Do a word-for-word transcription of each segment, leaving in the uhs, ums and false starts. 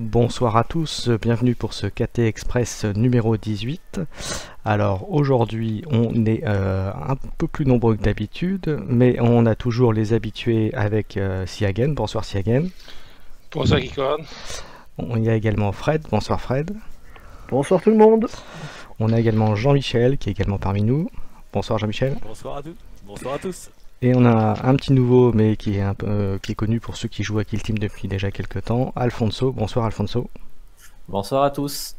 Bonsoir à tous, bienvenue pour ce K T Express numéro dix-huit. Alors aujourd'hui on est euh, un peu plus nombreux que d'habitude, mais on a toujours les habitués avec euh, Siagen. Bonsoir Siagen. Bonsoir Kikord. On y a également Fred. Bonsoir Fred. Bonsoir tout le monde. On a également Jean-Michel qui est également parmi nous. Bonsoir Jean-Michel. Bonsoir à tous. Bonsoir à tous. Et on a un petit nouveau, mais qui est, un peu, euh, qui est connu pour ceux qui jouent à Kill Team depuis déjà quelques temps, Alfonso. Bonsoir Alfonso. Bonsoir à tous.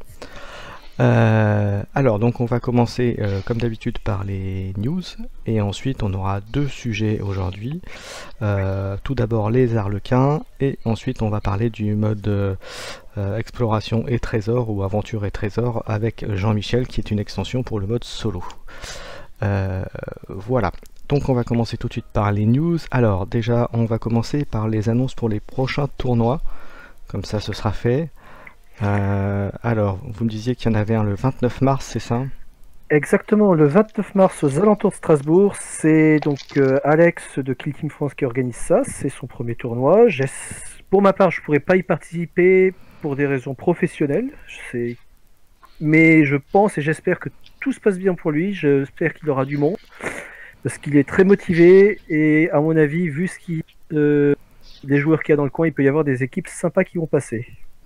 Euh, alors, donc on va commencer euh, comme d'habitude par les news, et ensuite on aura deux sujets aujourd'hui. Euh, tout d'abord les Arlequins, et ensuite on va parler du mode euh, exploration et trésor, ou aventure et trésor, avec Jean-Michel, qui est une extension pour le mode solo. Euh, voilà. Donc on va commencer tout de suite par les news. Alors déjà on va commencer par les annonces pour les prochains tournois. Comme ça ce sera fait. Euh, alors vous me disiez qu'il y en avait un le vingt-neuf mars, c'est ça? Exactement, le vingt-neuf mars aux alentours de Strasbourg. C'est donc euh, Alex de Kill Team France qui organise ça. C'est son premier tournoi. J'ai... Pour ma part je ne pourrais pas y participer pour des raisons professionnelles. C'est... Mais je pense et j'espère que tout se passe bien pour lui. J'espère qu'il aura du monde. Parce qu'il est très motivé et à mon avis, vu ce qui, euh, les joueurs qu'il y a dans le coin, il peut y avoir des équipes sympas qui vont passer.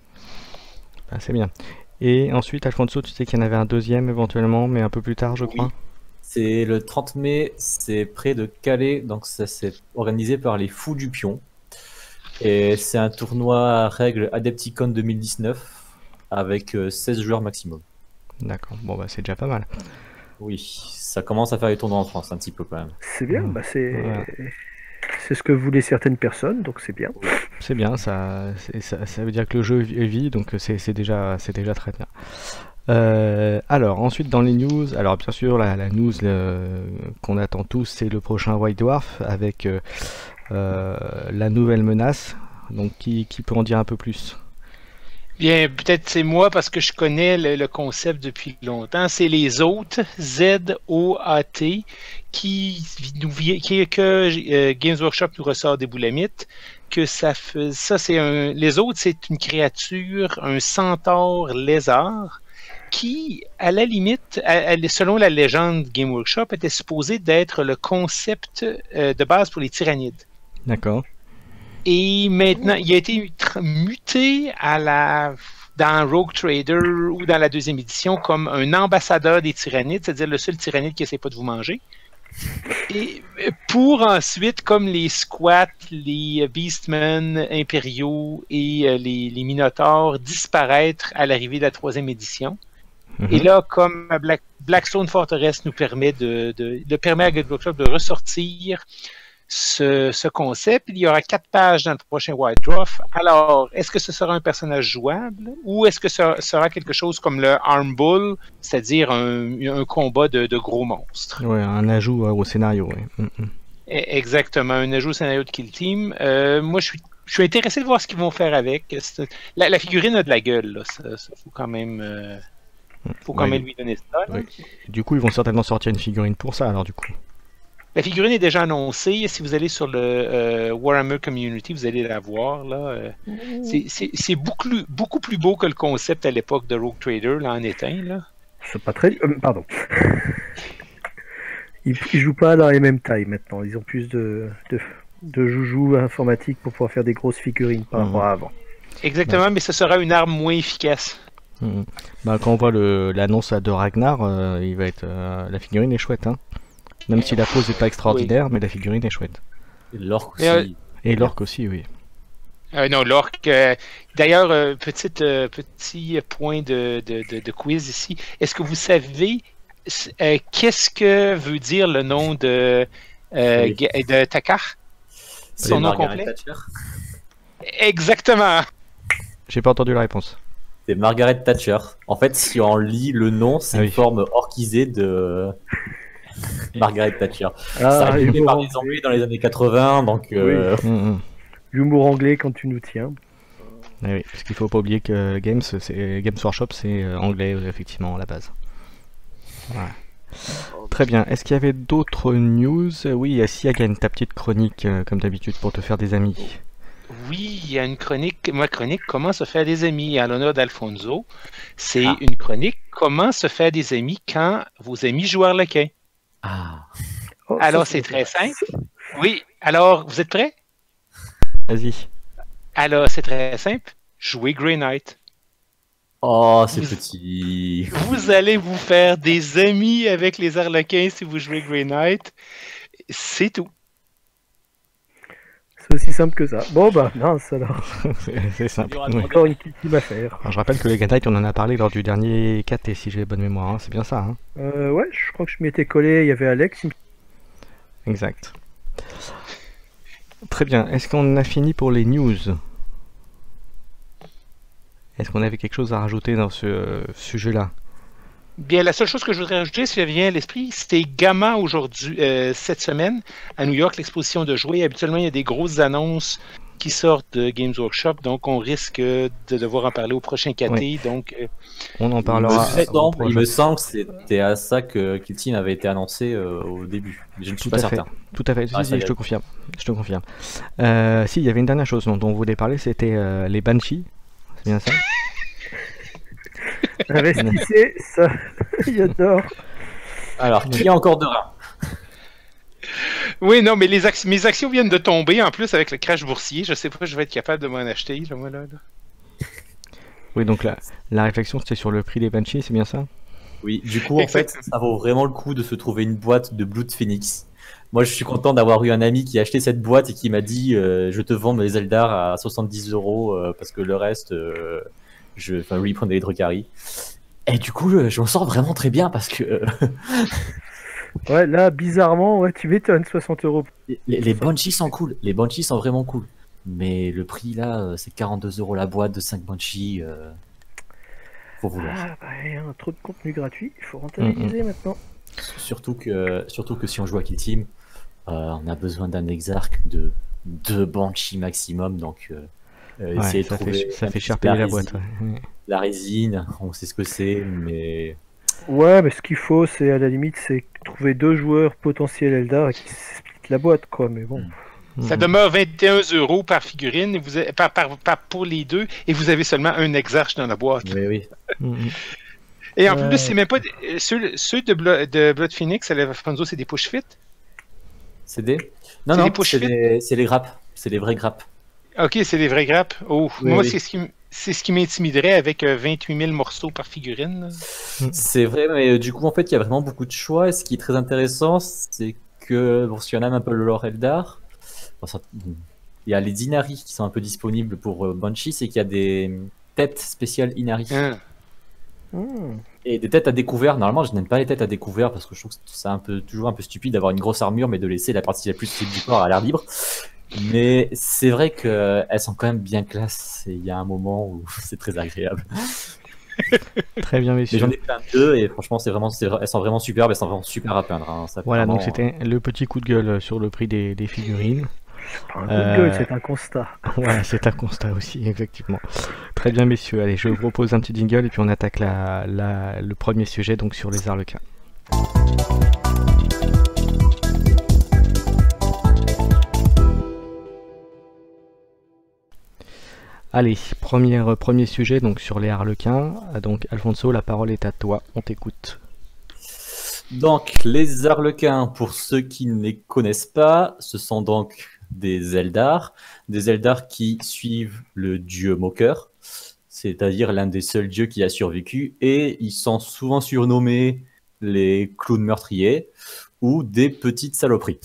Ah, c'est bien. Et ensuite, Alfonso, tu sais qu'il y en avait un deuxième éventuellement, mais un peu plus tard, je crois. Oui. C'est le trente mai, c'est près de Calais, donc ça c'est organisé par les Fous du Pion. Et c'est un tournoi à règles Adepticon deux mille dix-neuf avec seize joueurs maximum. D'accord, bon bah c'est déjà pas mal. Oui, ça commence à faire les tournois en France un petit peu quand même. C'est bien, bah c'est Voilà. c'est ce que voulaient certaines personnes, donc c'est bien. C'est bien, ça, ça, ça veut dire que le jeu vit, donc c'est déjà, c'est déjà très bien. Euh, alors ensuite dans les news, alors bien sûr la, la news qu'on attend tous, c'est le prochain White Dwarf avec euh, euh, la nouvelle menace. Donc qui, qui peut en dire un peu plus? Bien, peut-être c'est moi parce que je connais le, le concept depuis longtemps. C'est les Zoat, Z O A T, qui nous vient, qui, que euh, Games Workshop nous ressort des boulamites. Que ça fait, ça c'est un, les Zoat, c'est une créature, un centaure lézard, qui, à la limite, à, à, selon la légende Game Workshop, était supposé d'être le concept euh, de base pour les tyrannides. D'accord. Et maintenant, il a été muté à la, dans Rogue Trader ou dans la deuxième édition comme un ambassadeur des tyrannides, c'est-à-dire le seul tyrannide qui essaie pas de vous manger. Et pour ensuite, comme les squats, les beastmen impériaux et les, les minotaures, disparaître à l'arrivée de la troisième édition. Mm-hmm. Et là, comme Black, Blackstone Fortress nous permet de, de, de permet à Game Workshop de ressortir Ce, ce concept, il y aura quatre pages dans le prochain White Dwarf. Alors, est-ce que ce sera un personnage jouable ou est-ce que ce sera quelque chose comme le Arm Bull, c'est-à-dire un, un combat de, de gros monstres? Ouais, un ajout au scénario. Ouais. Mm-hmm. Exactement, un ajout au scénario de Kill Team. Euh, moi, je suis, je suis intéressé de voir ce qu'ils vont faire avec. La, la figurine a de la gueule, là. Ça, ça faut quand même, euh, faut quand ouais, même lui donner ça. Ouais. Du coup, ils vont certainement sortir une figurine pour ça, alors du coup. La figurine est déjà annoncée. Si vous allez sur le euh, Warhammer Community, vous allez la voir. Là. C'est, c'est, c'est beaucoup, beaucoup plus beau que le concept à l'époque de Rogue Trader, là, en éteint. Là. C'est pas très... Euh, pardon. Ils, ils jouent pas dans les mêmes tailles maintenant. Ils ont plus de, de, de joujoux informatiques pour pouvoir faire des grosses figurines par rapport mmh. à avant. Exactement, ouais. Mais ce sera une arme moins efficace. Mmh. Bah, quand on voit le, l'annonce de Ragnar, euh, il va être, euh, la figurine est chouette. Hein. Même si la pose n'est pas extraordinaire, oui. Mais la figurine est chouette. Et l'orque aussi. Euh, Et l'orque aussi, oui. Euh, non, l'orque. Euh, d'ailleurs, euh, petite, euh, petit point de, de, de, de quiz ici. Est-ce que vous savez euh, qu'est-ce que veut dire le nom de, euh, oui. de Takar? Son nom complet? Thatcher. Exactement. J'ai pas entendu la réponse. C'est Margaret Thatcher. En fait, si on lit le nom, c'est ah, une oui. forme orquisée de... Margaret Thatcher. Ah, ça a été par les Anglais dans les années quatre-vingts, donc... Euh... Oui. Mmh. L'humour anglais quand tu nous tiens. Ah oui, parce qu'il faut pas oublier que Games, c'est... Games Workshop, c'est anglais, effectivement, à la base. Voilà. Très bien. Est-ce qu'il y avait d'autres news? Oui, Siagen, ta petite chronique, comme d'habitude, pour te faire des amis. Oui, il y a une chronique. Ma chronique Comment se faire des amis à l'honneur d'Alfonso. C'est Ah. une chronique Comment se faire des amis quand vos amis jouent à Harlequin. Ah. Oh, ça, Alors, ça c'est très m'intéresse. simple. Oui, alors, vous êtes prêts? Vas-y. Alors, c'est très simple. Jouez Grey Knight. Oh, c'est Vous- petit. Vous allez vous faire des amis avec les Harlequins si vous jouez Grey Knight. C'est tout. C'est aussi simple que ça. Bon, bah, mince alors. C'est c'est simple. dur à Ouais. demander. Encore une petite team à faire. Alors, je rappelle que les Gatite, on en a parlé lors du dernier K T, si j'ai bonne mémoire. hein. C'est bien ça, hein Euh, ouais, je crois que je m'y étais collé. Il y avait Alex. il me- Exact. Très bien. Est-ce qu'on a fini pour les news? Est-ce qu'on avait quelque chose à rajouter dans ce euh, sujet-là? Bien, la seule chose que je voudrais rajouter, si ça vient à l'esprit, c'était Gamma aujourd'hui, euh, cette semaine, à New York, l'exposition de jouets. Habituellement, il y a des grosses annonces qui sortent de Games Workshop, donc on risque de devoir en parler au prochain K T. Oui. Donc, euh, On en Il me, parlera. semble- au il prochain- me semble que c'était à ça que Kill Team avait été annoncé euh, au début. Je ne suis Tout pas à fait. certain. Tout à fait. Si, Ah, si, ça y je est. te confirme. Je te confirme. Euh, si, il y avait une dernière chose dont on voulait parler, c'était euh, les Banshee. C'est bien ça? Investissez, ça. J'adore. Alors, qui a encore de reins? oui, non, mais les ac- mes actions viennent de tomber en plus avec le crash boursier. Je sais pas, je vais être capable de m'en acheter, là, moi, là. là. Oui, donc la, la réflexion c'était sur le prix des Banshee, c'est bien ça? Oui, du coup, en fait, Exactement. ça vaut vraiment le coup de se trouver une boîte de Blood Phoenix. Moi, je suis content d'avoir eu un ami qui a acheté cette boîte et qui m'a dit euh, je te vends mes Eldar à soixante-dix euros euh, parce que le reste, euh, je, enfin, lui, il prenait les Drukhari. Et du coup, je, je m'en sors vraiment très bien parce que euh, Ouais, là, bizarrement, ouais, tu m'étonnes, soixante euros. les, les Banshees sont cool. Les Banshees sont vraiment cool. Mais le prix là, euh, c'est quarante-deux euros la boîte de cinq Banshees. Euh... Faut vouloir. Ah, bah, il y a trop de contenu gratuit. Il faut rentabiliser maintenant. Surtout que, surtout que si on joue à Kill Team, euh, on a besoin d'un exarch de deux Banshee maximum. Donc, euh, euh, Ouais, essayer de ça, trouver fait, ça un fait petit cher peu la payer la boîte. résine. ouais. La résine, on sait ce que c'est, mais Ouais, mais ce qu'il faut, c'est à la limite, c'est trouver deux joueurs potentiels Eldar et qui splitent la boîte, quoi. Mais bon. Ça Mhm. demeure vingt et un euros par figurine et vous avez- par, par- par- pour les deux, et vous avez seulement un exarche dans la boîte. oui, oui. Mhm. Et en Ouais. plus, c'est même pas. des- Ceux, ceux de, Blo- de Blood Phoenix, Alfonso, c'est des push fit. C'est des. Non, C'est non, des push c'est fit? des... c'est les grappes. C'est les vraies grappes. Ok, c'est des vrais grappes. Oh, Oui, moi, oui. c'est ce qui, m- c'est ce qui m'intimiderait avec euh, vingt-huit mille morceaux par figurine. là. C'est vrai, mais euh, du coup, en fait, il y a vraiment beaucoup de choix. Et ce qui est très intéressant, c'est que, bon, si on aime un peu le lore Eldar, bon, ça- il y a les Inari qui sont un peu disponibles pour euh, Banshee, c'est qu'il y a des têtes spéciales Inari. Hein. Hmm. Et des têtes à découvert. Normalement, je n'aime pas les têtes à découvert parce que je trouve que c'est un peu, toujours un peu stupide d'avoir une grosse armure, mais de laisser la partie la plus sensible du corps à l'air libre. Mais c'est vrai qu'elles sont quand même bien classe. Et il y a un moment où c'est très agréable. Très bien, Mais messieurs. j'en ai plein deux et franchement, c'est vraiment, c'est- elles sont vraiment superbes. Elles sont vraiment super à peindre. hein. Ça fait Voilà, donc vraiment- c'était le petit coup de gueule sur le prix des, des figurines. Pas un coup Euh, de gueule, c'est un constat. Voilà, c'est un constat aussi, effectivement. Très bien, messieurs. Allez, je vous propose un petit jingle et puis on attaque la, la- le premier sujet, donc sur les Harlequins. Allez, premier, premier sujet donc sur les Harlequins. Donc Alfonso, la parole est à toi, on t'écoute. Donc, les Harlequins, pour ceux qui ne les connaissent pas, ce sont donc des Eldar. Des Eldar qui suivent le dieu moqueur, c'est-à-dire l'un des seuls dieux qui a survécu. Et ils sont souvent surnommés les clowns meurtriers ou des petites saloperies.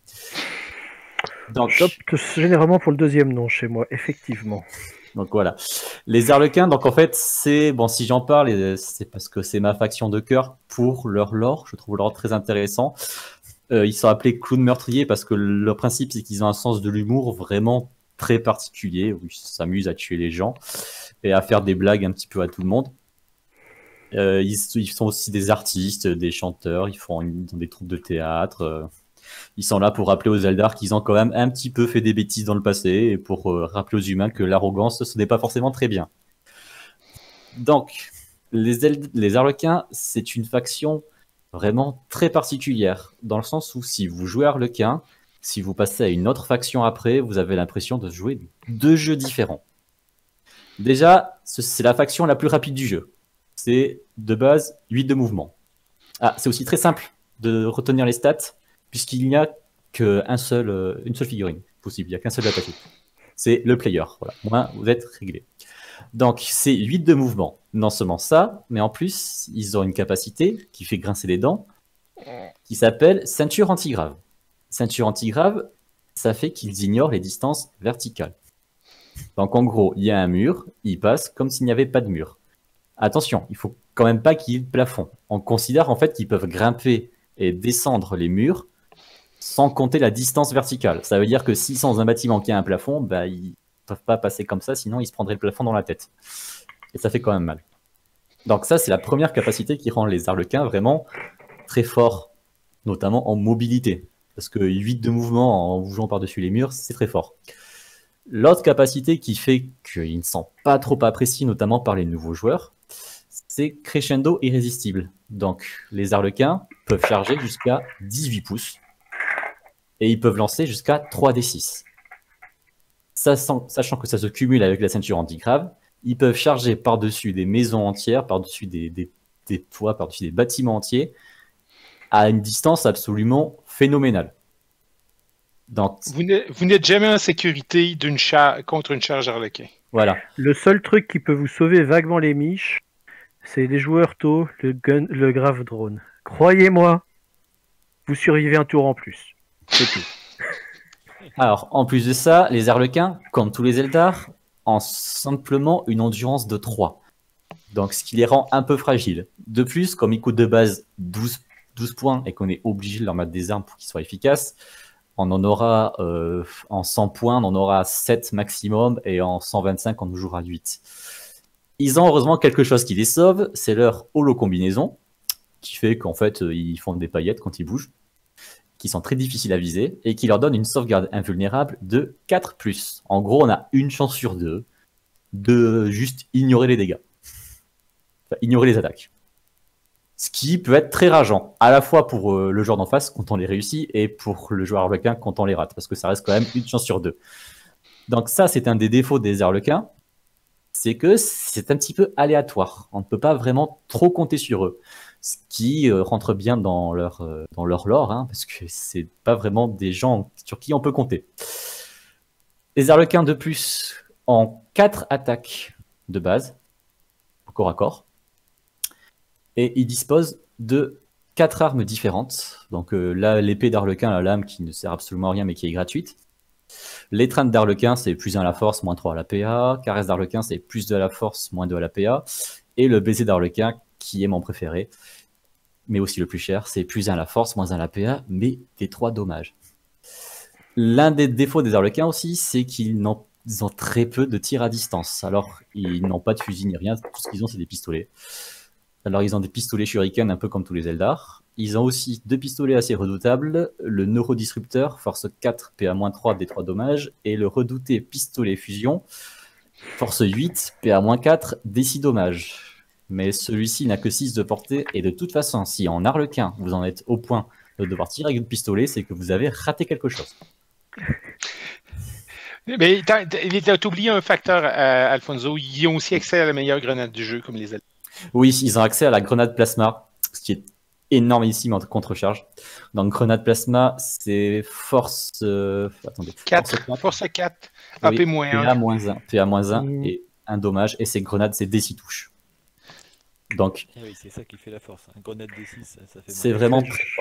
Donc, J'opte généralement pour le deuxième nom chez moi, effectivement. Donc voilà. Les Harlequins, donc en fait, c'est. Bon, si j'en parle, et c'est parce que c'est ma faction de cœur pour leur lore. Je trouve leur lore très intéressant. Euh, ils sont appelés clowns meurtriers parce que leur principe, c'est qu'ils ont un sens de l'humour vraiment très particulier, où ils s'amusent à tuer les gens et à faire des blagues un petit peu à tout le monde. Euh, ils, ils sont aussi des artistes, des chanteurs, ils font ils ont des troupes de théâtre. euh, Ils sont là pour rappeler aux Eldar qu'ils ont quand même un petit peu fait des bêtises dans le passé et pour euh, rappeler aux humains que l'arrogance, ce n'est pas forcément très bien. Donc, les, Eld- les Harlequins, c'est une faction vraiment très particulière, dans le sens où si vous jouez Harlequin, si vous passez à une autre faction après, vous avez l'impression de jouer deux jeux différents. Déjà, c'est la faction la plus rapide du jeu. C'est de base huit de mouvement. Ah, c'est aussi très simple de retenir les stats, puisqu'il n'y a qu'une seul, euh, une seule figurine possible, il n'y a qu'un seul attaqué. C'est le player. Voilà. Moi, vous êtes réglé. Donc, c'est huit de mouvement. Non seulement ça, mais en plus, ils ont une capacité qui fait grincer les dents, qui s'appelle ceinture antigrave. Ceinture antigrave, ça fait qu'ils ignorent les distances verticales. Donc, en gros, il y a un mur, ils passent comme s'il n'y avait pas de mur. Attention, il faut quand même pas qu'il y ait de plafond. On considère en fait qu'ils peuvent grimper et descendre les murs sans compter la distance verticale. Ça veut dire que si sans un bâtiment qui a un plafond, bah, ils peuvent pas passer comme ça, sinon ils se prendraient le plafond dans la tête. Et ça fait quand même mal. Donc ça, c'est la première capacité qui rend les Arlequins vraiment très forts, notamment en mobilité. Parce que huit de mouvement en bougeant par-dessus les murs, c'est très fort. L'autre capacité qui fait qu'ils ne sont pas trop appréciés, notamment par les nouveaux joueurs, c'est crescendo irrésistible. Donc, les Arlequins peuvent charger jusqu'à dix-huit pouces et ils peuvent lancer jusqu'à trois D six. Sachant que ça se cumule avec la ceinture antigrave, ils peuvent charger par-dessus des maisons entières, par-dessus des, des, des toits, par-dessus des bâtiments entiers, à une distance absolument phénoménale. Donc, vous n'êtes jamais en sécurité d'une char contre une charge Arlequin. Voilà. Le seul truc qui peut vous sauver vaguement les miches, c'est les joueurs tôt, le, gun, le grave drone. Croyez-moi, vous survivez un tour en plus. C'est tout. Alors, en plus de ça, les Arlequins, comme tous les Eldar, ont simplement une endurance de trois. Donc, ce qui les rend un peu fragiles. De plus, comme ils coûtent de base douze, douze points et qu'on est obligé de leur mettre des armes pour qu'ils soient efficaces, on en aura euh, en cent points, on en aura sept maximum, et en cent vingt-cinq, on en jouera huit. Ils ont heureusement quelque chose qui les sauve, c'est leur holo-combinaison, qui fait qu'en fait, ils font des paillettes quand ils bougent, qui sont très difficiles à viser, et qui leur donne une sauvegarde invulnérable de quatre plus. En gros, on a une chance sur deux de juste ignorer les dégâts. Enfin, ignorer les attaques. Ce qui peut être très rageant, à la fois pour euh, le joueur d'en face quand on les réussit, et pour le joueur Arlequin quand on les rate, parce que ça reste quand même une chance sur deux. Donc ça, c'est un des défauts des Arlequins, c'est que c'est un petit peu aléatoire. On ne peut pas vraiment trop compter sur eux. Ce qui euh, rentre bien dans leur, euh, dans leur lore, hein, parce que c'est pas vraiment des gens sur qui on peut compter. Les Arlequins de plus ont quatre attaques de base, au corps à corps, et ils disposent de quatre armes différentes. Donc euh, là, l'épée d'Arlequin, la lame qui ne sert absolument à rien mais qui est gratuite. L'étreinte d'Arlequin, c'est plus un à la force, moins trois à la P A. Caresse d'Arlequin, c'est plus deux à la force, moins deux à la P A. Et le baiser d'Arlequin, qui est mon préféré, mais aussi le plus cher, c'est plus un à la force, moins un à la P A, mais des trois dommages. L'un des défauts des Arlequins aussi, c'est qu'ils ont, ont très peu de tirs à distance. Alors, ils n'ont pas de fusil ni rien, tout ce qu'ils ont, c'est des pistolets. Alors, ils ont des pistolets shuriken, un peu comme tous les Eldar. Ils ont aussi deux pistolets assez redoutables, le Neurodisrupteur, force quatre, P A moins trois, des trois dommages, et le redouté pistolet fusion, force huit, P A moins quatre, des six dommages. Mais celui-ci n'a que six de portée, et de toute façon, si en Arlequin, vous en êtes au point de devoir tirer avec le pistolet, c'est que vous avez raté quelque chose. Mais t'as oublié un facteur, euh, Alfonso, ils ont aussi accès à la meilleure grenade du jeu, comme les Eldar. Oui, ils ont accès à la grenade plasma, ce qui est énormissime en contre-charge. Donc, grenade plasma, c'est force... Euh, attendez. quatre, force quatre, A P moins un. P A moins un, P A moins un mmh. et un dommage. Et ces grenades, c'est D six touches. Donc, ah oui, c'est ça qui fait la force. Une grenade D six, ça, ça fait c'est vraiment très fort.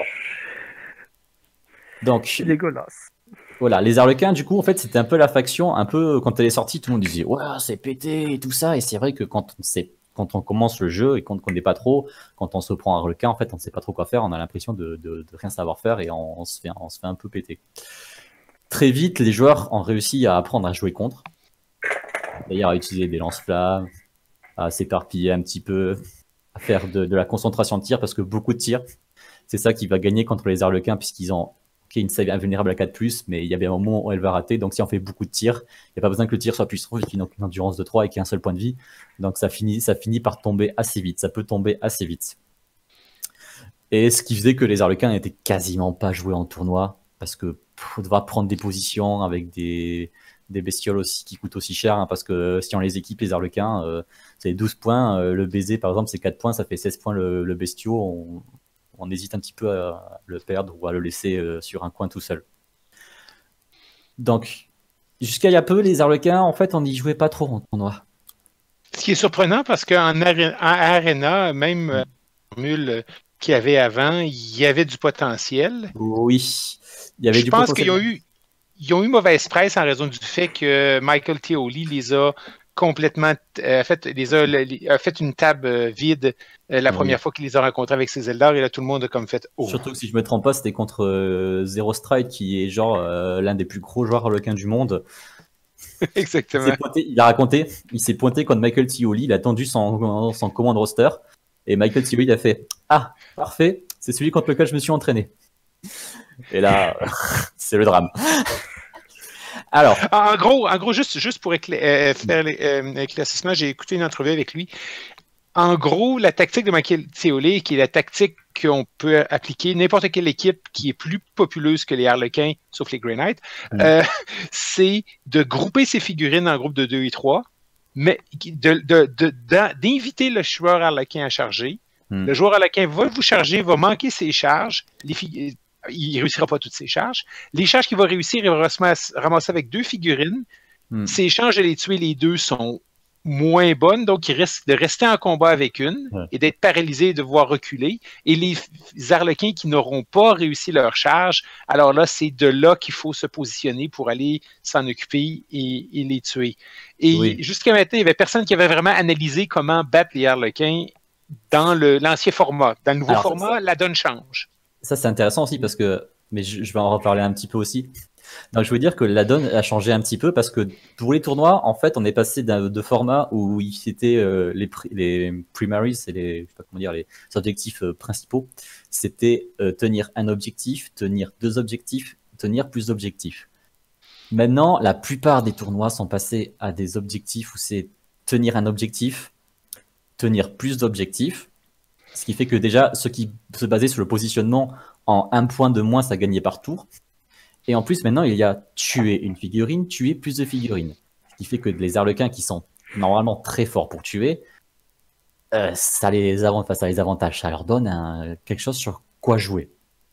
Donc, c'est dégueulasse. Voilà, les Arlequins, du coup, en fait, c'était un peu la faction, un peu, quand elle est sortie, tout le monde disait « Ouais, c'est pété et tout ça ». Et c'est vrai que quand on sait Quand on commence le jeu et qu'on ne connaît pas trop, quand on se prend un Arlequin, en fait, on ne sait pas trop quoi faire, on a l'impression de, de, de rien savoir faire et on, on, se fait, on se fait un peu péter. Très vite, les joueurs ont réussi à apprendre à jouer contre, d'ailleurs à utiliser des lance-flammes, à s'éparpiller un petit peu, à faire de, de la concentration de tir, parce que beaucoup de tirs, c'est ça qui va gagner contre les Arlequins, puisqu'ils ont okay, une save invulnérable à quatre plus, mais il y avait un moment où elle va rater, donc si on fait beaucoup de tirs, il n'y a pas besoin que le tir soit puissant, vu qu'il a une endurance de trois et qu'il y a un seul point de vie, donc ça finit, ça finit par tomber assez vite, ça peut tomber assez vite. Et ce qui faisait que les Arlequins n'étaient quasiment pas joués en tournoi, parce que faut devoir prendre des positions avec des, des bestioles aussi qui coûtent aussi cher, hein, parce que si on les équipe, les arlequins, euh, c'est douze points. Euh, le baiser, par exemple, c'est quatre points, ça fait seize points le, le bestiau. On, on hésite un petit peu à le perdre ou à le laisser euh, sur un coin tout seul. Donc, jusqu'à il y a peu, les arlequins, en fait, on n'y jouait pas trop en tournoi. Ce qui est surprenant parce qu'en Arena, même euh, la formule qu'il y avait avant, il y avait du potentiel. Oui, il y avait Je du pense potentiel. qu'ils ont eu, ils ont eu mauvaise presse en raison du fait que Michael Thioli les a complètement euh, fait, les a, les, a fait une table euh, vide euh, la Oui. première fois qu'il les a rencontrés avec ses Eldar, et là tout le monde a comme fait oh. Surtout que si je me trompe pas, c'était contre euh, Zero Stride, qui est genre euh, l'un des plus gros joueurs arlequins du monde. Il Exactement. s'est pointé, il a raconté, il s'est pointé contre Michael Thioli, il a tendu son, son command roster, et Michael Thioli il a fait ah parfait, c'est celui contre lequel je me suis entraîné. Et là, c'est le drame. Alors, En gros, en gros, juste, juste pour écla euh, faire l'éclaircissement, j'ai écouté une entrevue avec lui. En gros, la tactique de Michael Thioli, qui est la tactique qu'on peut appliquer n'importe quelle équipe qui est plus populeuse que les Harlequins, sauf les Grey Knights, mm. euh, c'est de grouper ses figurines en groupe de deux et trois, mais d'inviter de, de, de, le joueur Harlequin à charger. Mm. Le joueur Harlequin va vous charger, va manquer ses charges. Les il ne réussira pas toutes ses charges. Les charges qu'il va réussir, il va ramasser avec deux figurines. Mm. Ses chances de les tuer, les deux, sont moins bonnes, donc il risque de rester en combat avec une ouais. et d'être paralysé et de devoir reculer. Et les Harlequins qui n'auront pas réussi leur charge, alors là, c'est de là qu'il faut se positionner pour aller s'en occuper et, et les tuer. Et oui. jusqu'à maintenant, il n'y avait personne qui avait vraiment analysé comment battre les Harlequins dans l'ancien format. Dans le nouveau alors, format, ça, la donne change. Ça, c'est intéressant aussi parce que, mais je, je vais en reparler un petit peu aussi. Donc, je veux dire que la donne a changé un petit peu parce que pour les tournois, en fait, on est passé de format où c'était euh, les, les primaries, c'est les, je sais pas comment dire, les objectifs euh, principaux. C'était euh, tenir un objectif, tenir deux objectifs, tenir plus d'objectifs. Maintenant, la plupart des tournois sont passés à des objectifs où c'est tenir un objectif, tenir plus d'objectifs. Ce qui fait que déjà, ceux qui se basaient sur le positionnement en un point de moins, ça gagnait par tour. Et en plus, maintenant, il y a tuer une figurine, tuer plus de figurines. Ce qui fait que les Harlequins qui sont normalement très forts pour tuer, euh, ça, les avant... ça les avantage, ça leur donne un... quelque chose sur quoi jouer.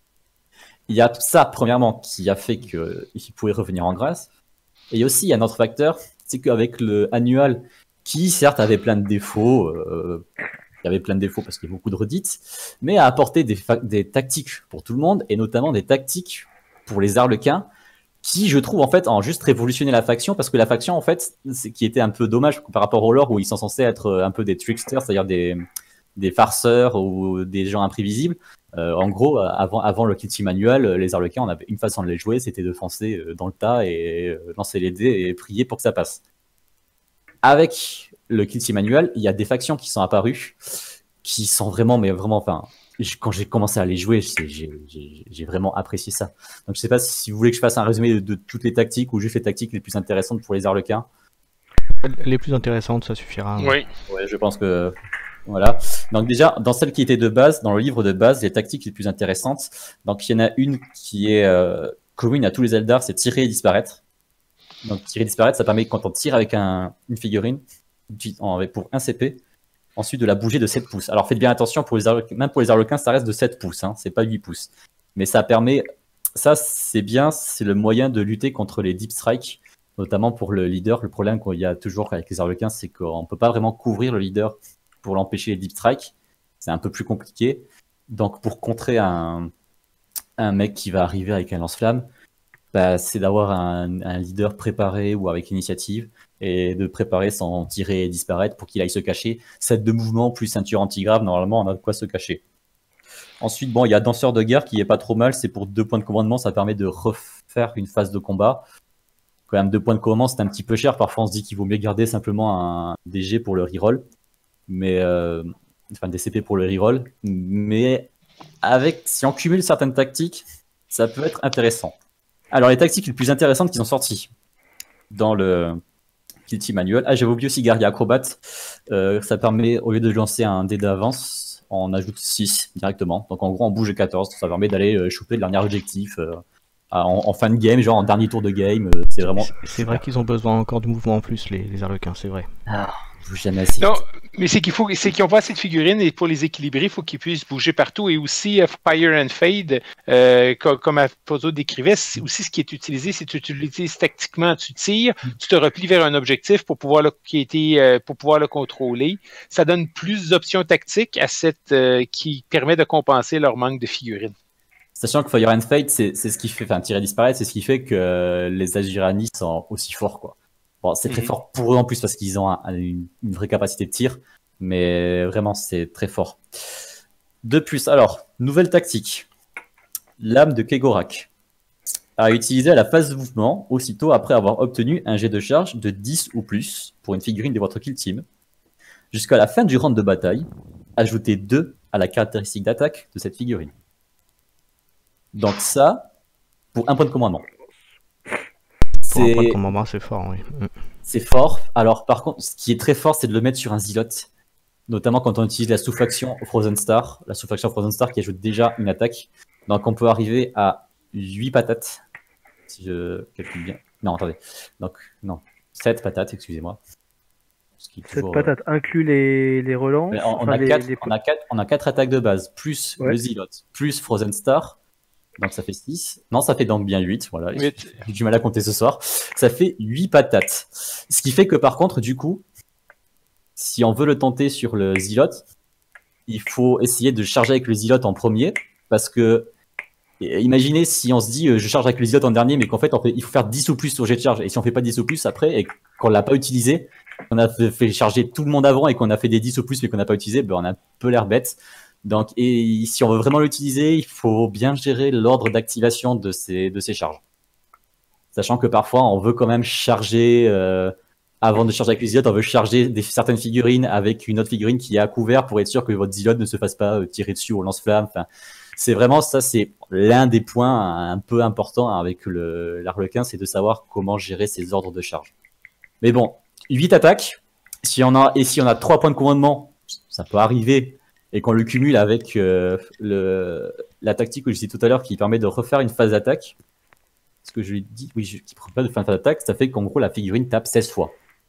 Il y a ça, premièrement, qui a fait qu'ils pouvaient revenir en grâce. Et il y a aussi un autre facteur, c'est qu'avec le annual, qui certes avait plein de défauts, euh, il y avait plein de défauts parce qu'il y a beaucoup de redites, mais a apporté des, des tactiques pour tout le monde, et notamment des tactiques pour les Harlequins, qui, je trouve, en fait, ont juste révolutionné la faction, parce que la faction, en fait, qui était un peu dommage par rapport au lore, où ils sont censés être un peu des tricksters, c'est-à-dire des, des farceurs ou des gens imprévisibles. Euh, en gros, avant, avant le Kill Team Manual, les Harlequins, on avait une façon de les jouer, c'était de foncer dans le tas et lancer les dés et prier pour que ça passe. Avec le Kill Team Manual, il y a des factions qui sont apparues, qui sont vraiment, mais vraiment, enfin... Quand j'ai commencé à les jouer, j'ai vraiment apprécié ça. Donc, je ne sais pas si vous voulez que je fasse un résumé de, de toutes les tactiques ou juste les tactiques les plus intéressantes pour les Harlequins. Les plus intéressantes, ça suffira. Oui. Ouais, je pense que... Voilà. Donc déjà, dans celle qui était de base, dans le livre de base, les tactiques les plus intéressantes, donc il y en a une qui est euh, commune à tous les Eldar, c'est tirer et disparaître. Donc tirer et disparaître, ça permet quand on tire avec un, une figurine, pour un C P, ensuite de la bouger de sept pouces. Alors faites bien attention, pour les Harlequins, même pour les Harlequins, ça reste de sept pouces, hein, c'est pas huit pouces. Mais ça permet, ça c'est bien, c'est le moyen de lutter contre les deep strikes, notamment pour le leader. Le problème qu'il y a toujours avec les Harlequins, c'est qu'on peut pas vraiment couvrir le leader pour l'empêcher les deep strikes. C'est un peu plus compliqué. Donc pour contrer un, un mec qui va arriver avec un lance-flamme, bah, c'est d'avoir un, un leader préparé ou avec initiative, et de préparer son tirer et disparaître pour qu'il aille se cacher. Set de mouvement plus ceinture anti-grave, normalement on a de quoi se cacher. Ensuite, bon, il y a danseur de guerre qui est pas trop mal, c'est pour deux points de commandement, ça permet de refaire une phase de combat. Quand même, deux points de commandement, c'est un petit peu cher, parfois on se dit qu'il vaut mieux garder simplement un D G pour le reroll, mais euh, enfin des C P pour le reroll, mais avec, si on cumule certaines tactiques, ça peut être intéressant. Alors les tactiques les plus intéressantes qui sont sorties dans le Kill Team Manual. Ah, j'avais oublié aussi Guerrier Acrobate. Euh, ça permet, au lieu de lancer un dé d'avance, on ajoute six directement. Donc en gros, on bouge quatorze. Ça permet d'aller euh, choper le dernier objectif euh, en, en fin de game, genre en dernier tour de game. C'est vraiment. C'est vrai qu'ils ont besoin encore de mouvement en plus, les, les Harlequins, c'est vrai. Ah, jamais assez. Non, mais c'est qu'il faut, c'est qu'ils n'ont pas assez de figurines et pour les équilibrer, il faut qu'ils puissent bouger partout. Et aussi, uh, Fire and Fade, euh, comme, comme Aposo décrivait, c'est aussi ce qui est utilisé, c'est que tu l'utilises tactiquement, tu tires, tu te replies vers un objectif pour pouvoir le, qui a été, euh, pour pouvoir le contrôler. Ça donne plus d'options tactiques à cette, euh, qui permet de compenser leur manque de figurines. Sachant que Fire and Fade, c'est ce qui fait, enfin, tirer disparaître, c'est ce qui fait que euh, les Agirani sont aussi forts, quoi. Bon, c'est très mm-hmm. fort pour eux en plus parce qu'ils ont un, un, une, une vraie capacité de tir, mais vraiment c'est très fort. De plus, alors, nouvelle tactique. L'âme de Kegorak a utilisé à la phase de mouvement, aussitôt après avoir obtenu un jet de charge de dix ou plus pour une figurine de votre kill team. Jusqu'à la fin du round de bataille, ajoutez deux à la caractéristique d'attaque de cette figurine. Donc ça, pour un point de commandement. Pour un point de commandement, c'est fort, oui. C'est fort. Alors, par contre, ce qui est très fort, c'est de le mettre sur un Zealote. Notamment quand on utilise la sous-faction Frozen Star. La sous-faction Frozen Star qui ajoute déjà une attaque. Donc, on peut arriver à huit patates. Si je calcule bien. Non, attendez. Donc, non. sept patates, excusez-moi. sept toujours, patates euh... inclut les, les relents. On, on, enfin, a les, quatre, les... on, a quatre, on a quatre attaques de base, plus ouais. le Zealote, plus Frozen Star. Donc ça fait six. Non, ça fait donc bien huit. Voilà. J'ai du mal à compter ce soir. Ça fait huit patates. Ce qui fait que par contre, du coup, si on veut le tenter sur le Zealote, il faut essayer de charger avec le Zealote en premier. Parce que, imaginez si on se dit je charge avec le Zealote en dernier, mais qu'en fait, on fait, il faut faire dix ou plus sur jet de charge. Et si on fait pas dix ou plus après, et qu'on l'a pas utilisé, on a fait charger tout le monde avant et qu'on a fait des dix ou plus mais qu'on n'a pas utilisé, ben on a un peu l'air bête. Donc, et si on veut vraiment l'utiliser, il faut bien gérer l'ordre d'activation de ces, de ces charges. Sachant que parfois, on veut quand même charger, euh, avant de charger avec le Zealote, on veut charger des, certaines figurines avec une autre figurine qui est à couvert pour être sûr que votre Zealote ne se fasse pas euh, tirer dessus au lance-flamme. Enfin, c'est vraiment ça, c'est l'un des points un peu importants avec l'Harlequin, c'est de savoir comment gérer ces ordres de charge. Mais bon, huit attaques, si on a, et si on a trois points de commandement, ça peut arriver. Et qu'on le cumule avec euh, le, la tactique que je disais tout à l'heure qui permet de refaire une phase d'attaque. Ce que je lui dis, oui, je, qui ne prend pas de phase d'attaque, ça fait qu'en gros la figurine tape seize fois.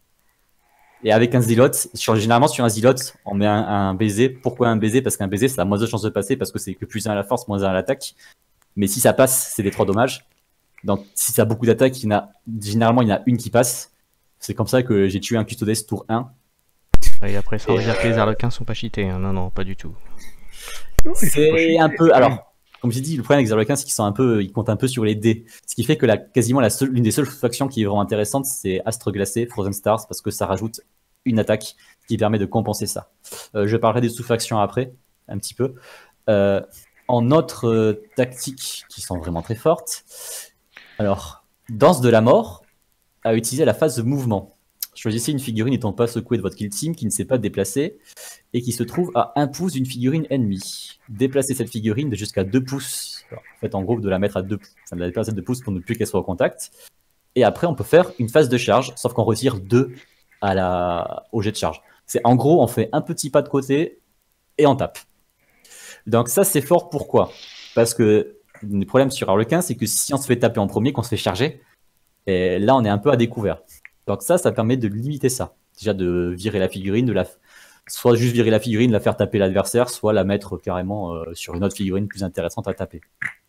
Et avec un Zealote, sur, généralement sur un Zealote, on met un, un baiser. Pourquoi un baiser? Parce qu'un baiser, ça a moins de chances de passer parce que c'est que plus un à la force, moins un à l'attaque. Mais si ça passe, c'est des trois dommages. Donc si ça a beaucoup d'attaques, généralement il y en a une qui passe. C'est comme ça que j'ai tué un Custodes tour un. Et après, ça veut dire que les Harlequins sont pas cheatés. Hein. Non, non, pas du tout. C'est un peu. Alors, comme j'ai dit, le problème avec les Harlequins, c'est qu'ils sont un peu, ils comptent un peu sur les dés. Ce qui fait que la, quasiment la seule, l'une des seules factions qui est vraiment intéressante, c'est Astre Glacé, Frozen Stars, parce que ça rajoute une attaque qui permet de compenser ça. Euh, je parlerai des sous-factions après, un petit peu. Euh, en autres euh, tactiques qui sont vraiment très fortes, alors, Danse de la Mort a utilisé la phase de mouvement. Choisissez une figurine n'étant pas secouée de votre kill team qui ne s'est pas déplacée et qui se trouve à un pouce d'une figurine ennemie. Déplacez cette figurine de jusqu'à deux pouces. Alors, en fait, en gros, de la mettre à deux pouces. Ça la déplacer à deux pouces pour ne plus qu'elle soit au contact. Et après, on peut faire une phase de charge, sauf qu'on retire deux à la... au jet de charge. C'est en gros, on fait un petit pas de côté et on tape. Donc ça, c'est fort. Pourquoi? Parce que le problème sur Harlequin, c'est que si on se fait taper en premier, qu'on se fait charger, et là, on est un peu à découvert. Donc ça, ça permet de limiter ça. Déjà de virer la figurine, de la... soit juste virer la figurine, la faire taper l'adversaire, soit la mettre carrément euh, sur une autre figurine plus intéressante à taper.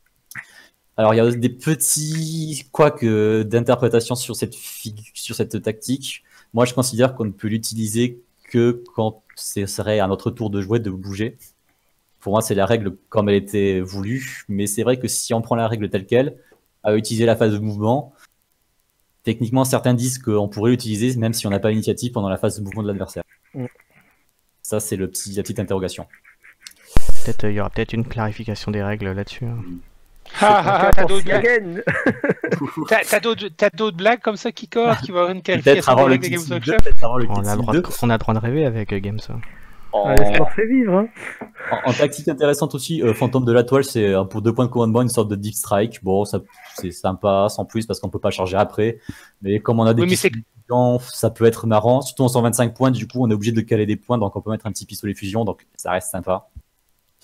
Alors il y a des petits couacs euh, d'interprétation sur cette, fig... sur cette tactique. Moi, je considère qu'on ne peut l'utiliser que quand ce serait à notre tour de jouer de bouger. Pour moi, c'est la règle comme elle était voulue. Mais c'est vrai que si on prend la règle telle qu'elle, à utiliser la phase de mouvement, techniquement, certains disent qu'on pourrait l'utiliser même si on n'a pas l'initiative pendant la phase de mouvement de l'adversaire. Mm. Ça, c'est le petit, la petite interrogation. Peut-être il euh, y aura peut-être une clarification des règles là-dessus. Hein. Ah, t'as d'autres blagues T'as d'autres blagues comme ça qui cordent, qui vont avoir une qualification des Games Workshop. On a le droit de rêver avec euh, Games. En... Allez, ça leur fait vivre. Hein. En, en tactique intéressante aussi, euh, Fantôme de la Toile, c'est euh, pour deux points de commandement une sorte de deep strike. Bon, ça c'est sympa, sans plus, parce qu'on peut pas charger après. Mais comme on a des oui, pistolets fusion, ça peut être marrant. Surtout en cent vingt-cinq points, du coup, on est obligé de caler des points, donc on peut mettre un petit pistolet fusion, donc ça reste sympa.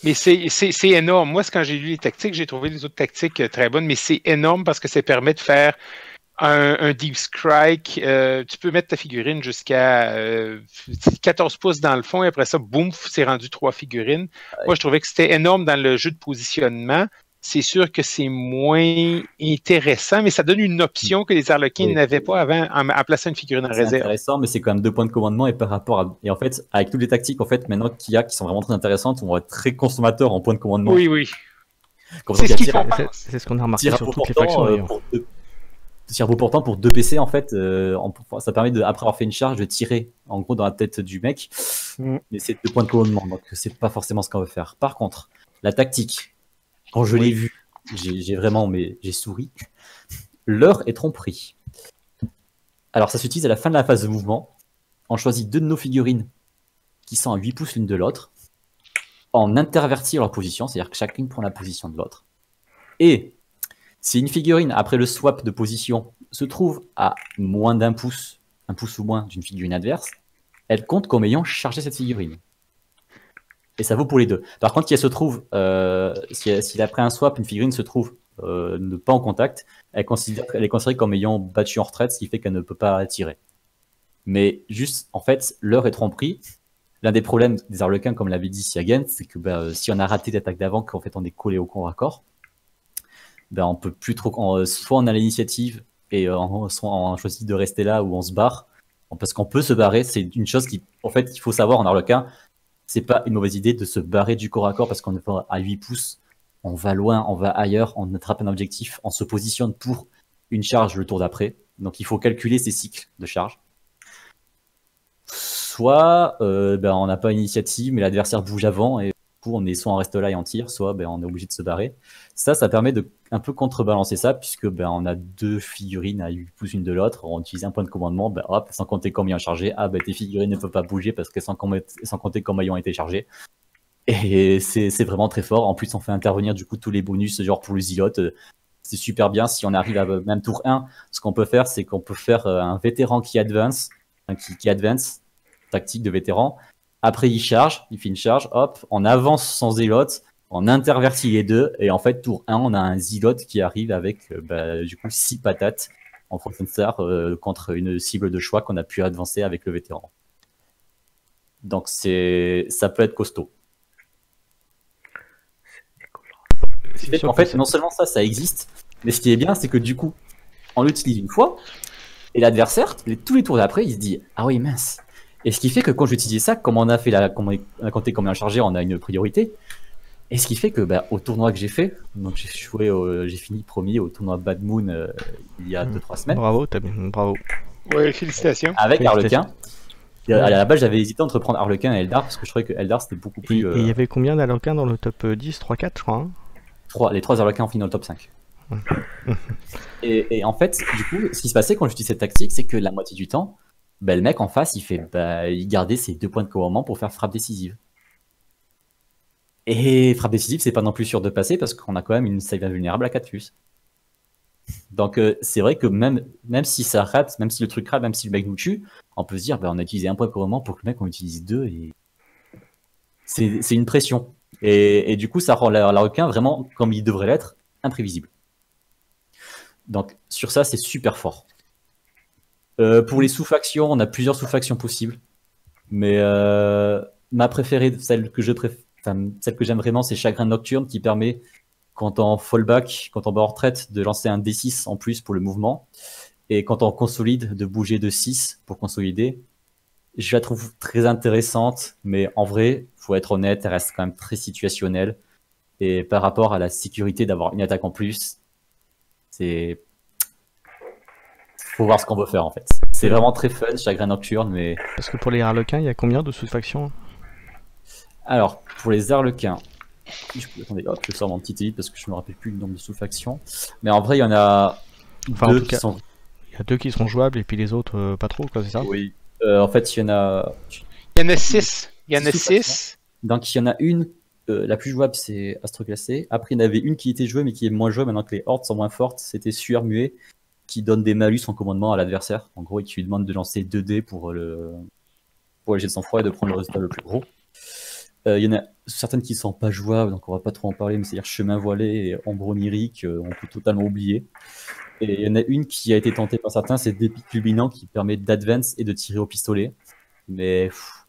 Mais c'est c'est- c'est énorme. Moi, c'est quand j'ai lu les tactiques, j'ai trouvé les autres tactiques euh, très bonnes, mais c'est énorme parce que ça permet de faire un, un deep strike. Euh, tu peux mettre ta figurine jusqu'à euh, quatorze pouces dans le fond et après ça, boum, c'est rendu trois figurines. Moi, je trouvais que c'était énorme dans le jeu de positionnement. C'est sûr que c'est moins intéressant, mais ça donne une option que les Harlequins Oui. n'avaient pas avant en, en plaçant une figurine en C'est réserve. intéressant, mais c'est quand même deux points de commandement et par rapport à... Et en fait, avec toutes les tactiques en fait, maintenant qu'il y a qui sont vraiment très intéressantes, on va être très consommateur en points de commandement. Oui, oui. Comme C'est ça, ce qu'ils tire- font. C'est c'est ce qu'on a remarqué tire à sur bout toutes les portant, factions euh, d'ailleurs. pour deux- tire à bout portant pour deux P C en fait, euh, en- ça permet de, après avoir fait une charge de tirer en gros dans la tête du mec, Mm. mais c'est deux points de commandement, donc c'est pas forcément ce qu'on veut faire. Par contre, la tactique, quand je l'ai vue, j'ai j'ai vraiment, mais j'ai souri. L'heure est tromperie. Alors ça s'utilise à la fin de la phase de mouvement. On choisit deux de nos figurines qui sont à huit pouces l'une de l'autre. On intervertit leur position, c'est-à-dire que chacune prend la position de l'autre. Et si une figurine, après le swap de position, se trouve à moins d'un pouce, un pouce ou moins d'une figurine adverse, elle compte comme ayant chargé cette figurine. Et ça vaut pour les deux. Par contre, si elle se trouve, euh, si, si après un swap, une figurine se trouve euh, ne pas en contact, elle, considère, elle est considérée comme ayant battu en retraite, ce qui fait qu'elle ne peut pas tirer. Mais juste, en fait, l'heure est tromperie. L'un des problèmes des Harlequins, comme l'avait dit Siagen, c'est que bah, si on a raté l'attaque d'avant, qu'en fait on est collé au corps à corps, ben on peut plus trop. On, soit on a l'initiative et euh, on, soit on choisit de rester là ou on se barre. Parce qu'on peut se barrer, c'est une chose qui, en fait, il faut savoir en Harlequin, c'est pas une mauvaise idée de se barrer du corps à corps parce qu'on est à huit pouces, on va loin, on va ailleurs, on attrape un objectif, on se positionne pour une charge le tour d'après. Donc il faut calculer ces cycles de charge. Soit euh, ben, on n'a pas d'initiative, mais l'adversaire bouge avant et du coup on est soit on reste là et on tire, soit ben, on est obligé de se barrer. Ça, ça permet de un peu contrebalancer ça, puisque ben, on a deux figurines à huit pouces une de l'autre, on utilise un point de commandement, ben, hop, sans compter combien chargé, ah ben tes figurines ne peuvent pas bouger parce que sans, sans compter combien ils ont été chargés. Et c'est vraiment très fort. En plus, on fait intervenir du coup tous les bonus, genre pour le zilote. C'est super bien. Si on arrive à même tour un, ce qu'on peut faire, c'est qu'on peut faire un vétéran qui advance, qui, qui advance, tactique de vétéran. Après, il charge, il fait une charge, hop, on avance sans zélote, on intervertit les deux, et en fait, tour un, on a un zélote qui arrive avec bah, du coup six patates en Professeur euh, contre une cible de choix qu'on a pu avancer avec le vétéran. Donc c'est, ça peut être costaud. C'est en fait, non seulement ça, ça existe, mais ce qui est bien, c'est que du coup, on l'utilise une fois, et l'adversaire, tous les tours d'après, il se dit « Ah oui, mince !» Et ce qui fait que quand j'utilisais ça, comme on a fait la, comme on a compté combien chargé, on a une priorité. Et ce qui fait que bah, au tournoi que j'ai fait, donc j'ai joué, au, j'ai fini premier au tournoi Bad Moon euh, il y a deux trois semaines. Bravo, t'as bien, bravo. Oui, félicitations. Avec félicitations. Harlequin. Et à la base, j'avais hésité entre prendre Harlequin et Eldar parce que je trouvais que Eldar c'était beaucoup plus. Et il euh... y avait combien d'Harlequins dans le top dix, trois, quatre, je crois hein trois, les trois Harlequins ont fini dans le top cinq. et, et en fait, du coup, ce qui se passait quand j'utilisais cette tactique, c'est que la moitié du temps, bah, le mec en face, il fait, bah, il gardait ses deux points de commandement pour faire frappe décisive. Et frappe décisive, c'est pas non plus sûr de passer parce qu'on a quand même une save invulnérable à quatre plus. Donc euh, c'est vrai que même, même si ça rate, même si le truc rate, même si le mec nous tue, on peut se dire, bah, on a utilisé un point de commandement pour que le mec on utilise deux et c'est une pression. Et, et du coup, ça rend la, la requin vraiment, comme il devrait l'être, imprévisible. Donc sur ça, c'est super fort. Euh, pour les sous-factions, on a plusieurs sous-factions possibles. Mais euh, ma préférée, celle que je préfère, enfin, celle que j'aime vraiment, c'est Chagrin Nocturne qui permet, quand on fallback, quand on va en retraite, de lancer un D six en plus pour le mouvement. Et quand on consolide, de bouger de six pour consolider. Je la trouve très intéressante, mais en vrai, faut être honnête, elle reste quand même très situationnelle. Et par rapport à la sécurité d'avoir une attaque en plus, c'est... faut voir ce qu'on veut faire en fait. C'est vraiment très fun, Chagrin Nocturne, mais... Parce que pour les Harlequins, il y a combien de sous-factions? Alors, pour les Harlequins, je... attendez, hop, je sors mon petit élite parce que je me rappelle plus le nombre de sous-factions. Mais en vrai, il y en a enfin, deux en tout qui cas, sont... Il y a deux qui seront jouables et puis les autres, euh, pas trop, quoi, c'est ça? Oui. Euh, en fait, il y en a... Il y en a six. Il y en a six. Donc, il y en a une, euh, la plus jouable, c'est Astroglacé. Après, il y en avait une qui était jouée, mais qui est moins jouée maintenant que les hordes sont moins fortes. C'était Sueur Muet, qui donne des malus en commandement à l'adversaire. En gros, il lui demande de lancer deux dés pour le pour le jet de sang-froid et de prendre le résultat le plus gros. Euh, Il y en a certaines qui sont pas jouables, donc on va pas trop en parler, mais c'est-à-dire Chemin Voilé et Ombre Onirique, euh, on peut totalement oublier. Et il y en a une qui a été tentée par certains, c'est Dépic Culminant, qui permet d'advance et de tirer au pistolet. Mais pff,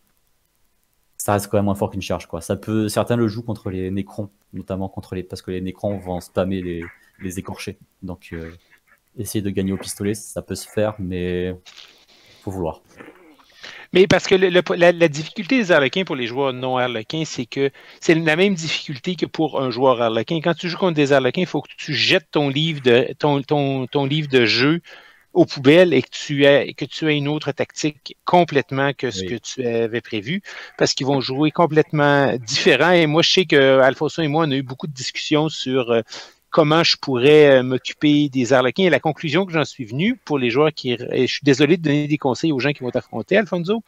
ça reste quand même moins fort qu'une charge, quoi. Ça peut, certains le jouent contre les Nécrons, notamment contre les, parce que les Nécrons vont spammer les, les écorchés. Donc euh, essayer de gagner au pistolet, ça peut se faire, mais faut vouloir. Mais parce que le, le, la, la difficulté des harlequins pour les joueurs non harlequins, c'est que c'est la même difficulté que pour un joueur harlequin. Quand tu joues contre des harlequins, il faut que tu jettes ton livre de, ton, ton, ton livre de jeu aux poubelles et que tu aies, que tu aies une autre tactique complètement que ce Oui. que tu avais prévu, parce qu'ils vont jouer complètement différent. Et moi, je sais que Alfonso et moi, on a eu beaucoup de discussions sur euh, comment je pourrais euh, m'occuper des harlequins. Et la conclusion que j'en suis venu pour les joueurs qui... Et je suis désolé de donner des conseils aux gens qui vont t'affronter, Alfonso,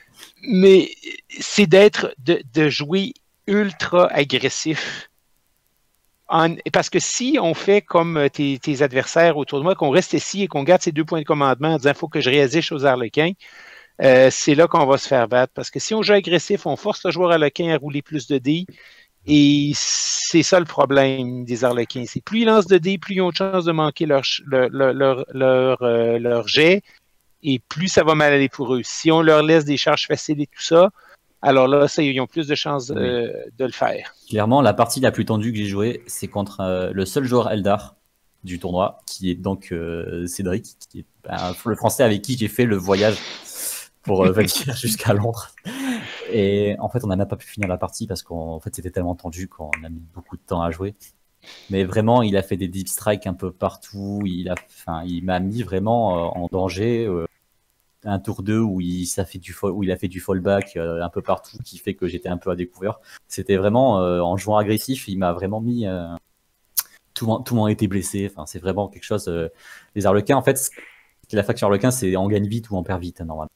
mais c'est d'être, de, de jouer ultra agressif. En, parce que si on fait comme tes, tes adversaires au tournoi, qu'on reste ici et qu'on garde ces deux points de commandement en disant il faut que je réagisse aux harlequins, euh, c'est là qu'on va se faire battre. Parce que si on joue agressif, on force le joueur harlequin à rouler plus de dés. Et c'est ça le problème des harlequins. C'est plus ils lancent de dés, plus ils ont de chances de manquer leur, leur, leur, leur, euh, leur jet, et plus ça va mal aller pour eux. Si on leur laisse des charges faciles et tout ça, alors là, ça, ils ont plus de chances euh, de le faire. Clairement, la partie la plus tendue que j'ai jouée, c'est contre euh, le seul joueur Eldar du tournoi, qui est donc euh, Cédric, qui est ben, le français avec qui j'ai fait le voyage pour euh, venir jusqu'à Londres. Et en fait, on n'a même pas pu finir la partie parce qu'en fait, c'était tellement tendu qu'on a mis beaucoup de temps à jouer. Mais vraiment, il a fait des deep strikes un peu partout. Il a, enfin, il m'a mis vraiment euh, en danger. Euh, un tour deux où il, ça fait du fall, où il a fait du fallback euh, un peu partout, qui fait que j'étais un peu à découvert. C'était vraiment, euh, en jouant agressif, il m'a vraiment mis... Euh, tout le monde, tout le monde a été blessé. Enfin, c'est vraiment quelque chose... Euh, les harlequins, en fait, la faction harlequin, c'est on gagne vite ou on perd vite, normalement.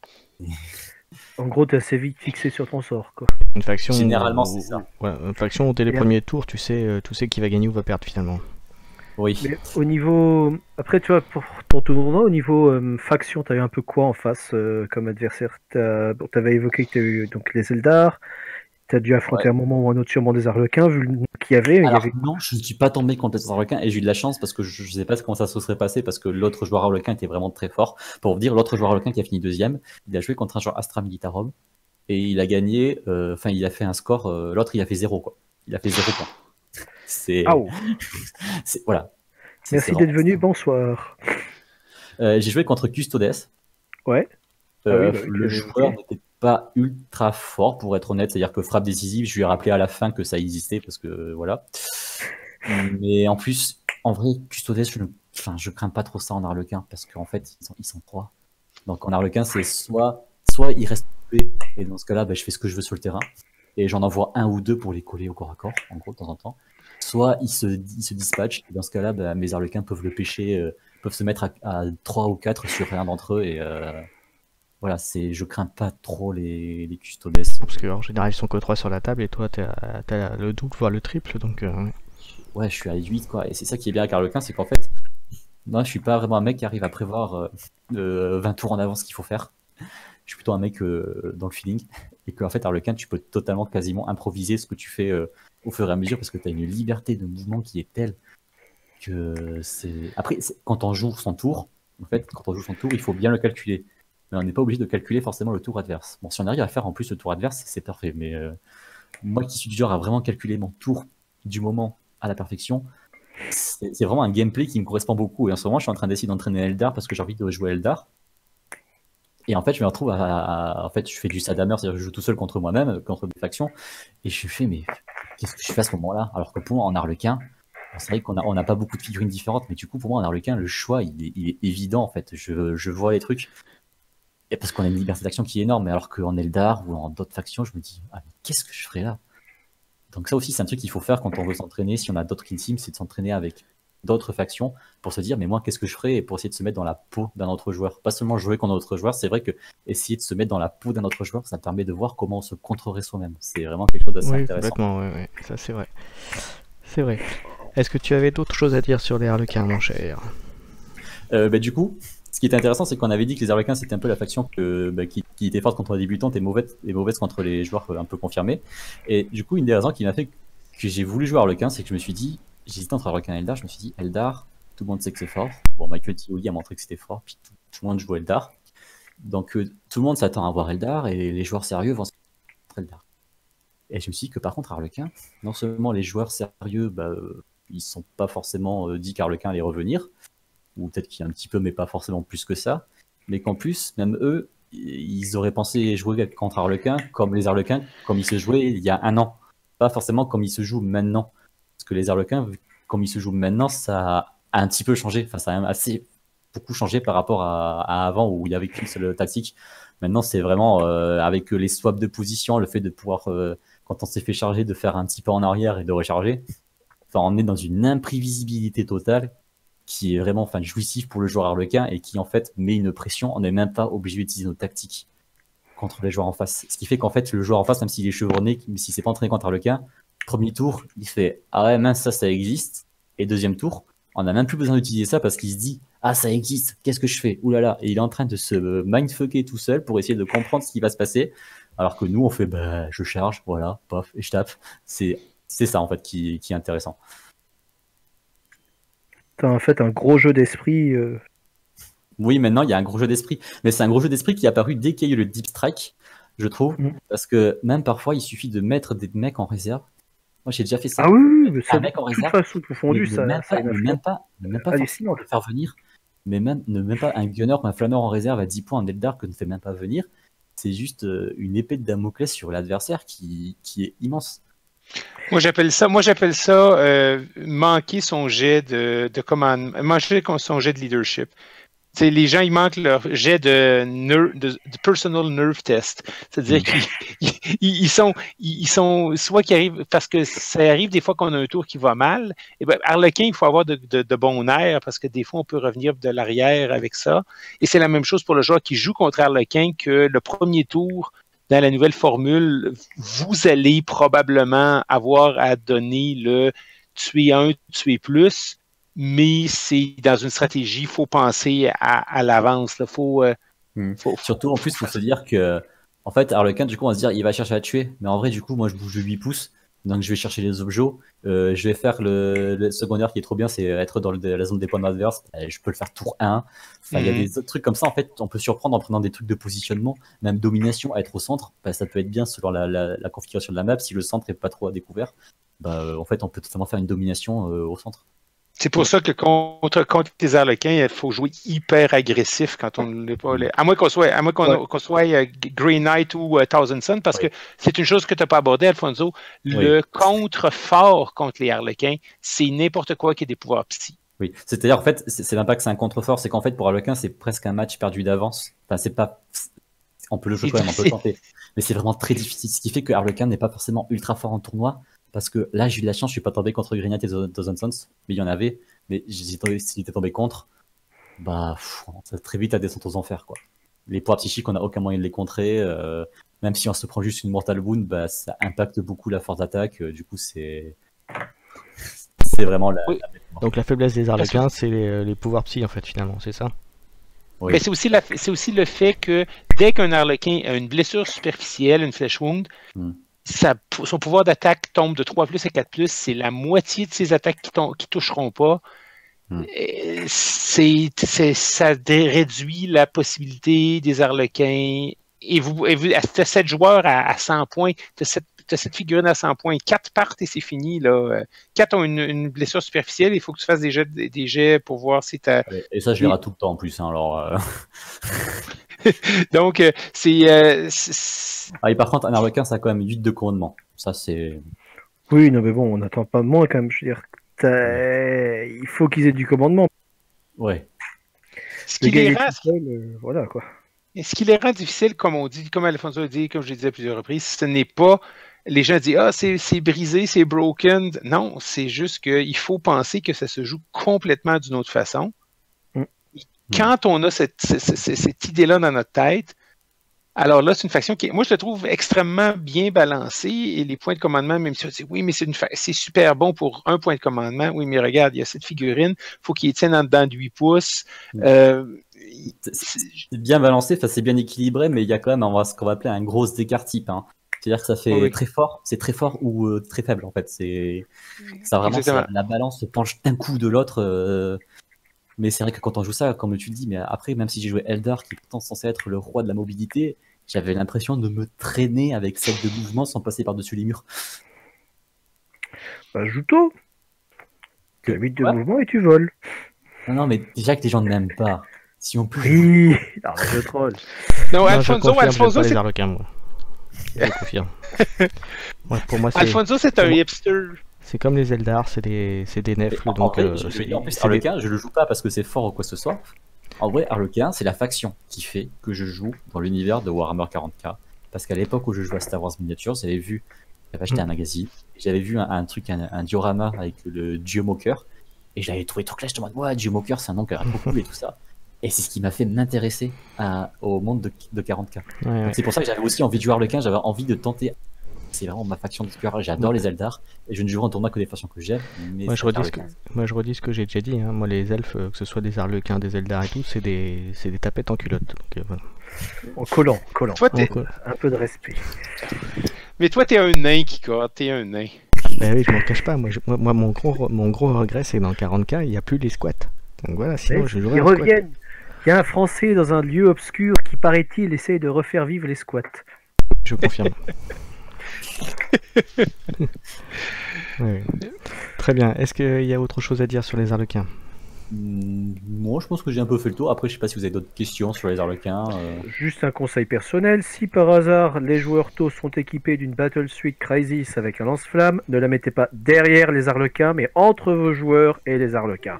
En gros, t'es assez vite fixé sur ton sort, quoi. Une faction Généralement, où, c'est ça. Ouais, une faction où dès les Et premiers tours, tu sais, euh, tu sais qui va gagner ou va perdre finalement. Oui. Mais au niveau... Après, tu vois, pour ton tournoi, au niveau euh, faction, t'as eu un peu quoi en face euh, comme adversaire? T'as... Bon, t'avais évoqué que t'as eu donc, les Eldar. T'as dû affronter Ouais. un moment ou un autre sûrement des Harlequins, vu le nom qu'il y avait. il y Alors avait... non, je ne suis pas tombé contre les harlequins et j'ai eu de la chance parce que je ne sais pas comment ça se serait passé parce que l'autre joueur harlequin était vraiment très fort. Pour vous dire, l'autre joueur harlequin qui a fini deuxième, il a joué contre un joueur Astra Militarum et il a gagné, enfin euh, il a fait un score, euh, l'autre il a fait zéro quoi. Il a fait zéro point. C'est... Ah, oh. c'est... Voilà. C'est, Merci c'est d'être venu, bonsoir. Euh, j'ai joué contre Custodes. Ouais. Euh, ah oui, bah, le oui, joueur okay. n'était pas ultra fort pour être honnête, c'est-à-dire que frappe décisive, je lui ai rappelé à la fin que ça existait parce que voilà. Mais en plus, en vrai, Custodes, je ne enfin, je crains pas trop ça en harlequin parce qu'en fait, ils sont, ils sont trois. Donc en harlequin, c'est soit, soit ils restent coupés et dans ce cas-là, bah, je fais ce que je veux sur le terrain et j'en envoie un ou deux pour les coller au corps à corps, en gros, de temps en temps. Soit ils se, ils se dispatchent et dans ce cas-là, bah, mes harlequins peuvent le pêcher, euh, peuvent se mettre à, à trois ou quatre sur un d'entre eux et euh, voilà, c'est, je crains pas trop les, les Custodes. Parce qu'en général, ils sont que trois sur la table et toi, t'as, t'as le double, voire le triple, donc... Euh... Ouais, je suis à huit, quoi. Et c'est ça qui est bien avec Harlequin, c'est qu'en fait, moi, je suis pas vraiment un mec qui arrive à prévoir euh, euh, vingt tours en avance ce qu'il faut faire. Je suis plutôt un mec euh, dans le feeling. Et qu'en fait, Harlequin, tu peux totalement, quasiment improviser ce que tu fais euh, au fur et à mesure parce que tu as une liberté de mouvement qui est telle que c'est... Après, c'est... quand on joue son tour, en fait, quand on joue son tour, il faut bien le calculer. Mais on n'est pas obligé de calculer forcément le tour adverse. Bon, si on arrive à faire en plus le tour adverse, c'est parfait. Mais euh, moi qui suis du genre à vraiment calculer mon tour du moment à la perfection, c'est, c'est vraiment un gameplay qui me correspond beaucoup. Et en ce moment, je suis en train d'essayer d'entraîner Eldar parce que j'ai envie de jouer Eldar. Et en fait, je me retrouve à, à, à en fait, je fais du Sadhammer, c'est-à-dire que je joue tout seul contre moi-même, contre mes factions. Et je fais, mais qu'est-ce que je fais à ce moment-là? Alors que pour moi, en Harlequin, c'est vrai qu'on a, on n'a pas beaucoup de figurines différentes, mais du coup, pour moi, en Harlequin, le choix, il est, il est évident, en fait. Je, je vois les trucs. Et parce qu'on a une liberté d'action qui est énorme, mais alors qu'en Eldar ou en d'autres factions, je me dis, ah, mais qu'est-ce que je ferais là? Donc ça aussi, c'est un truc qu'il faut faire quand on veut s'entraîner, si on a d'autres kill teams, c'est de s'entraîner avec d'autres factions pour se dire, mais moi, qu'est-ce que je ferais? Et pour essayer de se mettre dans la peau d'un autre joueur. Pas seulement jouer contre un autre joueur, c'est vrai que essayer de se mettre dans la peau d'un autre joueur, ça permet de voir comment on se contrerait soi-même. C'est vraiment quelque chose d'assez oui, intéressant. Complètement, oui, oui, ça c'est vrai. C'est vrai. Est-ce que tu avais d'autres choses à dire sur les harlequins, mon cher? euh, bah, Du coup, Ce qui est intéressant, c'est qu'on avait dit que les Harlequins, c'était un peu la faction que, bah, qui, qui était forte contre les débutants et mauvaise, et mauvaise contre les joueurs un peu confirmés. Et du coup, une des raisons qui m'a fait que j'ai voulu jouer Harlequin, c'est que je me suis dit, j'hésitais entre Harlequin et Eldar, je me suis dit, Eldar, tout le monde sait que c'est fort. Bon, Michael Tioli a montré que c'était fort, puis tout, tout le monde joue Eldar. Donc, euh, tout le monde s'attend à voir Eldar, et les joueurs sérieux vont s'attendre à Eldar. Et je me suis dit que par contre, Harlequin, non seulement les joueurs sérieux, bah, euh, ils sont pas forcément euh, dit qu'Harlequin allait revenir, ou peut-être qu'il y a un petit peu, mais pas forcément plus que ça, mais qu'en plus, même eux, ils auraient pensé jouer contre Harlequin comme les Harlequins, comme ils se jouaient il y a un an. Pas forcément comme ils se jouent maintenant. Parce que les Harlequins, comme ils se jouent maintenant, ça a un petit peu changé. Enfin, ça a assez beaucoup changé par rapport à, à avant où il y avait qu'une seule tactique. Maintenant, c'est vraiment euh, avec les swaps de position, le fait de pouvoir, euh, quand on s'est fait charger, de faire un petit pas en arrière et de recharger. Enfin, on est dans une imprévisibilité totale qui est vraiment enfin, jouissif pour le joueur Harlequin et qui en fait met une pression. On n'est même pas obligé d'utiliser nos tactiques contre les joueurs en face. Ce qui fait qu'en fait, le joueur en face, même s'il est chevronné, même s'il s'est pas entraîné contre Harlequin, premier tour, il fait « Ah ouais, mince, ça, ça existe ». Et deuxième tour, on n'a même plus besoin d'utiliser ça parce qu'il se dit « Ah, ça existe, qu'est-ce que je fais ? Oulala ». Et il est en train de se mindfucker tout seul pour essayer de comprendre ce qui va se passer. Alors que nous, on fait bah, « Je charge, voilà, paf, et je tape ». C'est ça en fait qui, qui est intéressant. T'as en fait un gros jeu d'esprit. Euh... Oui, maintenant, il y a un gros jeu d'esprit. Mais c'est un gros jeu d'esprit qui est apparu dès qu'il y a eu le Deep Strike, je trouve. Mm. Parce que même parfois, il suffit de mettre des mecs en réserve. Moi, j'ai déjà fait ça. Ah oui, mais un mec en réserve. De toute façon, confondu, ça. Même pas, mais même pas, même pas forcément le faire venir. Mais même, ne même pas un gunner ou un flaneur en réserve à dix points en Eldar que ne fait même pas venir. C'est juste une épée de Damoclès sur l'adversaire qui, qui est immense. Moi j'appelle ça, moi j'appelle ça euh, manquer son jet de, de commande, manquer son jet de leadership. T'sais, les gens ils manquent leur jet de, nerve, de, de personal nerve test, c'est-à-dire qu'ils ils, ils sont, ils sont soit qu'ils arrivent parce que ça arrive des fois qu'on a un tour qui va mal. Et ben Harlequin il faut avoir de, de, de bon air parce que des fois on peut revenir de l'arrière avec ça. Et c'est la même chose pour le joueur qui joue contre Harlequin que le premier tour. Dans la nouvelle formule, vous allez probablement avoir à donner le tuer un, tuer plus, mais c'est dans une stratégie, il faut penser à, à l'avance. Là, faut, euh, mmh. faut, Surtout, en plus, il faut se dire que, en fait, Harlequin, du coup, on va se dire, il va chercher à tuer, mais en vrai, du coup, moi, je bouge de huit pouces, donc je vais chercher les objets. Euh, je vais faire le, le secondaire qui est trop bien, c'est être dans le, la zone des points adverses. Je peux le faire tour un. Enfin, il mm-hmm. y a des autres trucs comme ça. En fait, on peut surprendre en prenant des trucs de positionnement, même domination, à être au centre. Bah, ça peut être bien selon la, la, la configuration de la map. Si le centre est pas trop à découvert, bah, euh, en fait, on peut totalement faire une domination euh, au centre. C'est pour ça que contre, contre les Harlequins, il faut jouer hyper agressif quand on n'est pas. Les... À moins qu'on soit, à moins qu'on, ouais. qu'on soit uh, Grey Knight ou uh, Thousand Sun, parce ouais. que c'est une chose que tu n'as pas abordé, Alfonso. Le oui. contre fort contre les Harlequins, c'est n'importe quoi qui est des pouvoirs psy. Oui, c'est-à-dire en fait, c'est, c'est même pas que c'est un contre-fort, c'est qu'en fait pour Harlequin, c'est presque un match perdu d'avance. Enfin, c'est pas. On peut le jouer quand même, on peut le tenter. Mais c'est vraiment très difficile. Ce qui fait que Harlequin n'est pas forcément ultra fort en tournoi. Parce que là, j'ai eu de la chance, je suis pas tombé contre Grey Knight et Thousand Sons, mais il y en avait. Mais s'il était tombé contre, bah, pff, ça très vite à descendre aux enfers, quoi. Les poids psychiques, on n'a aucun moyen de les contrer. Euh, même si on se prend juste une Mortal Wound, bah, ça impacte beaucoup la force d'attaque. Euh, du coup, c'est c'est vraiment la, oui. la... Donc la faiblesse des Harlequins, c'est les, les pouvoirs psy, en fait, finalement, c'est ça? Oui. Mais c'est aussi, la, c'est aussi le fait que dès qu'un Harlequin a une blessure superficielle, une flesh wound, hmm. Ça, son pouvoir d'attaque tombe de trois plus à quatre plus, c'est la moitié de ses attaques qui ne toucheront pas. Hmm. C'est, c'est, ça réduit la possibilité des Harlequins. Et vous, et vous tu as sept joueurs à, à cent points, tu as cette figurine à cent points, quatre partent et c'est fini. Là. quatre ont une, une blessure superficielle, il faut que tu fasses des jets, des jets pour voir si tu as. Et ça, je les rate tout le temps en plus. Hein, alors, euh... Donc, euh, c'est, euh, c'est... Ah, et par contre, un Harlequin, ça a quand même huit de commandement. Ça, c'est. Oui, non, mais bon, on n'attend pas moins quand même. Je veux dire, ouais. Il faut qu'ils aient du commandement. Ouais. Ce qui les rend. Euh, voilà, quoi. Et ce qui les rend difficile, comme on dit, comme Alfonso a dit, comme je l'ai dit à plusieurs reprises, ce n'est pas. Les gens disent ah, c'est, c'est brisé, c'est broken. Non, c'est juste qu'il faut penser que ça se joue complètement d'une autre façon. Quand on a cette, cette, cette, cette idée-là dans notre tête, Alors là, c'est une faction qui, moi, je la trouve extrêmement bien balancée et les points de commandement, même si on dit oui, mais c'est, une fa- c'est super bon pour un point de commandement. Oui, mais regarde, il y a cette figurine, il faut qu'il tienne en dedans de huit pouces. Euh, C'est- c'est- C'est bien balancé, enfin, c'est bien équilibré, mais il y a quand même on va- ce qu'on va appeler un gros écart type. Hein. C'est-à-dire que ça fait Oui. très fort, c'est très fort ou euh, très faible en fait. C'est ça vraiment, Exactement. ça- la balance se penche d'un coup de l'autre. euh, Mais c'est vrai que quand on joue ça, comme tu dis, mais après, même si j'ai joué Eldar, qui est pourtant censé être le roi de la mobilité, j'avais l'impression de me traîner avec sept de mouvement sans passer par-dessus les murs. Bah, joue tôt. Tu as huit de Ouais. mouvement et tu voles. Non, non, mais déjà que les gens ne m'aiment pas. Si on peut. Oui, non, mais je troll. Non, Non, je Alfonso, confirme, j'aime Alfonso, pas les c'est, arlequins, moi. Je confirme. Ouais, pour moi, c'est Alfonso, c'est un pour moi- hipster. c'est comme les Eldar, c'est des, c'est des nefles, En donc vrai, euh, je- je- c'est en plus, c'est des- Harlequin, je le joue pas parce que c'est fort ou quoi que ce soit. En vrai, Harlequin, c'est la faction qui fait que je joue dans l'univers de Warhammer quarante K. Parce qu'à l'époque où je jouais à Star Wars Miniatures, j'avais vu, j'avais acheté Mm. un magazine, j'avais vu un, un truc, un, un diorama avec le Geomoker, et j'avais trouvé trop clash, je me disais, ouais, Geomoker, c'est un nom qui a beaucoup et tout ça. Et c'est ce qui m'a fait m'intéresser à- au monde de, de quarante K. ouais, ouais. Donc c'est pour ça que j'avais aussi envie de jouer Harlequin, j'avais envie de tenter. C'est vraiment ma faction de cœur, j'adore les Eldar, et je ne jouerai en tournoi que des factions que j'aime. Mais Moi je, c'est redis ce que, Harlequin. moi je redis ce que j'ai déjà dit, hein. Moi les elfes, euh, que ce soit des arlequins, des eldar et tout, c'est des, c'est des tapettes en culotte. Donc, euh, voilà. En collant, collant. Toi, t'es- Donc, euh, Un peu de respect. mais toi, t'es un nain, Kika. T'es un nain. bah oui, je m'en cache pas. Moi, je- moi, moi, mon, gros, mon gros regret, c'est que dans quarante K, il n'y a plus les squats. Donc voilà, sinon Mais je ils jouerais en squat. reviennent. Il y a un Français dans un lieu obscur qui, paraît-il, essaye de refaire vivre les squats. Je confirme. Oui, oui. Très bien. Est-ce qu'il y a autre chose à dire sur les arlequins? Hmm, Moi, je pense que j'ai un peu fait le tour. Après, je sais pas si vous avez d'autres questions sur les Harlequins. euh. Juste un conseil personnel, si par hasard les joueurs tôt sont équipés d'une Battle Suite Crisis avec un lance-flamme, ne la mettez pas derrière les arlequins, mais entre vos joueurs et les arlequins.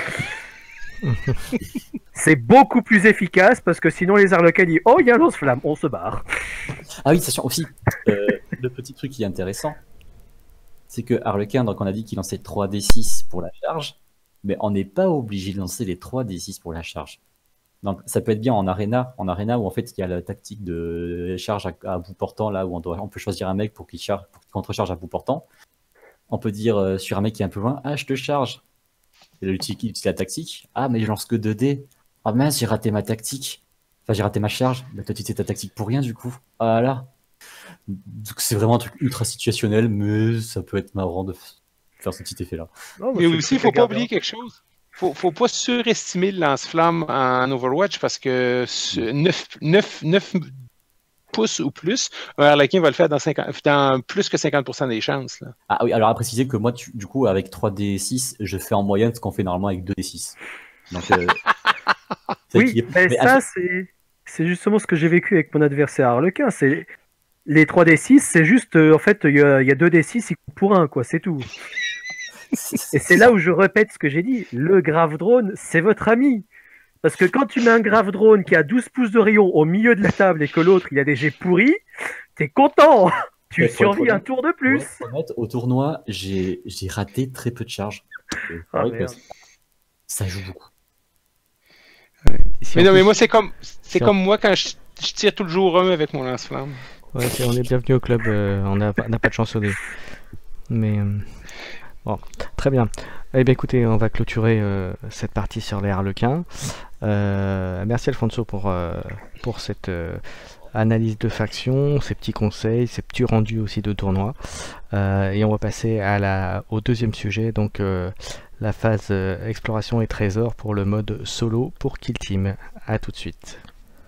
C'est beaucoup plus efficace parce que sinon les arlequins disent oh il y a un lance-flamme, on se barre. Ah oui, sachant aussi, euh, le petit truc qui est intéressant, c'est que Harlequin, donc on a dit qu'il lançait trois D six pour la charge, mais on n'est pas obligé de lancer les trois D six pour la charge. Donc ça peut être bien en arena, en arena où en fait il y a la tactique de charge à, à bout portant, là où on, doit, on peut choisir un mec pour qu'il charge, pour qu'il contre-charge à bout portant. On peut dire euh, sur un mec qui est un peu loin, ah je te charge. Et là, il utilise il utilise la tactique. Ah mais je lance que deux dés. Ah mince, j'ai raté ma tactique. Enfin j'ai raté ma charge. Bah toi tu utilises ta tactique pour rien du coup. Ah là. Donc c'est vraiment un truc ultra situationnel, mais ça peut être marrant de f- faire ce petit effet là. Non, Mais c'est aussi, il très faut pas gardien. oublier quelque chose. Faut, faut pas surestimer le lance-flamme en Overwatch parce que ce- neuf pouces ou plus, un Harlequin va le faire dans, cinquante dans plus que cinquante pour cent des chances. Là. Ah oui, alors à préciser que moi tu- du coup avec trois D six, je fais en moyenne ce qu'on fait normalement avec deux D six. Donc euh, c'est Oui, équilibré. mais Mais ça à- c'est c'est justement ce que j'ai vécu avec mon adversaire Harlequin. C'est les trois D six, c'est juste euh, en fait il y, a- il y a deux D six il coupe pour un quoi, c'est tout. Et c'est là où je répète ce que j'ai dit. Le grave drone, c'est votre ami. Parce que quand tu mets un grave drone qui a douze pouces de rayon au milieu de la table et que l'autre il a des jets pourris, t'es content. Tu Ouais, faut être survis un honnête. tour de plus. Pour être honnête, au tournoi, j'ai j'ai raté très peu de charges. Et c'est Ah, vrai que merde. ça joue beaucoup. Si Mais en non, mais plus- moi, c'est comme, c'est si en- comme moi quand je, je tire tout le jour un avec mon lance-flamme. Ouais, c'est- on est bienvenu au club, euh, on n'a pas, on n'a pas de chance au dé. Mais euh, bon, très bien. Eh bien écoutez, on va clôturer euh, cette partie sur les Harlequins. Euh, merci Alfonso pour, euh, pour cette euh, analyse de faction, ces petits conseils, ces petits rendus aussi de tournoi. Euh, et on va passer à la, au deuxième sujet, donc euh, la phase euh, exploration et trésor pour le mode solo pour Kill Team. A tout de suite.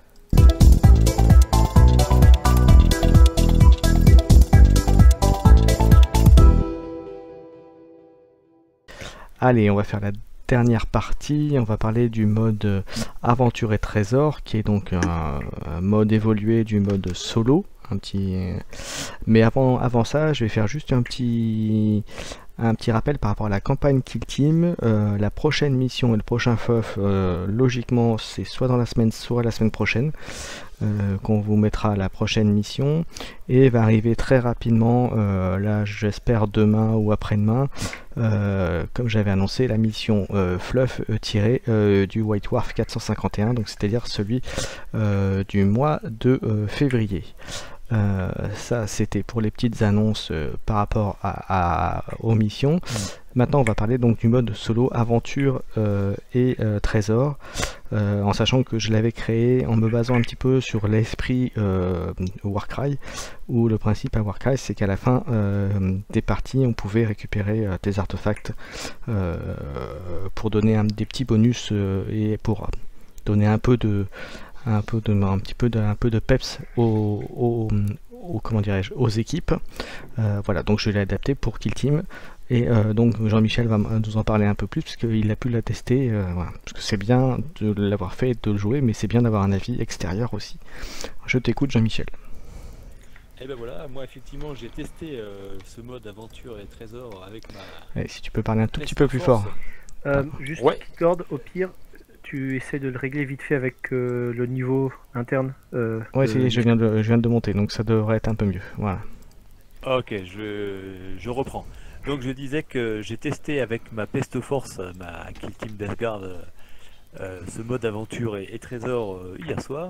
Allez, on va faire la dernière partie. On va parler du mode euh, aventure et trésor, qui est donc un, un mode évolué du mode solo. Un petit. Mais avant, avant ça, je vais faire juste un petit, un petit rappel par rapport à la campagne Kill Team. Euh, la prochaine mission et le prochain F O F, euh, logiquement, c'est soit dans la semaine, soit la semaine prochaine, euh, qu'on vous mettra la prochaine mission, et va arriver très rapidement, euh, là j'espère demain ou après-demain, euh, comme j'avais annoncé, la mission euh, Fluff euh, tirée euh, du White Dwarf quatre cent cinquante et un, donc c'est-à-dire celui euh, du mois de euh, février. Euh, ça c'était pour les petites annonces euh, par rapport à, à, aux missions. Mmh. Maintenant on va parler donc du mode solo aventure euh, et euh, trésor, euh, en sachant que je l'avais créé en me basant un petit peu sur l'esprit euh, Warcry, où le principe à Warcry c'est qu'à la fin euh, des parties on pouvait récupérer euh, des artefacts euh, pour donner un, des petits bonus euh, et pour donner un peu de un peu de un petit peu de un peu de peps aux, aux, aux comment dirais-je aux équipes. Euh, voilà, donc je l'ai adapté pour Kill Team, et euh, donc Jean-Michel va nous en parler un peu plus parce qu'il a pu la tester, euh, voilà. Parce que c'est bien de l'avoir fait et de le jouer, mais c'est bien d'avoir un avis extérieur aussi. Je t'écoute, Jean-Michel. Et ben voilà, moi effectivement j'ai testé euh, ce mode aventure et trésor avec ma... Et si tu peux parler un tout petit peu plus fort. Euh, juste Ouais. petite corde, au pire tu essaies de le régler vite fait avec euh, le niveau interne. Euh, ouais, de... c'est, je viens de je viens de monter, donc ça devrait être un peu mieux. Voilà. Ok, je, je reprends. Donc je disais que j'ai testé avec ma Peste Force, ma Kill Team Death Guard, euh, ce mode aventure et, et trésor euh, hier soir.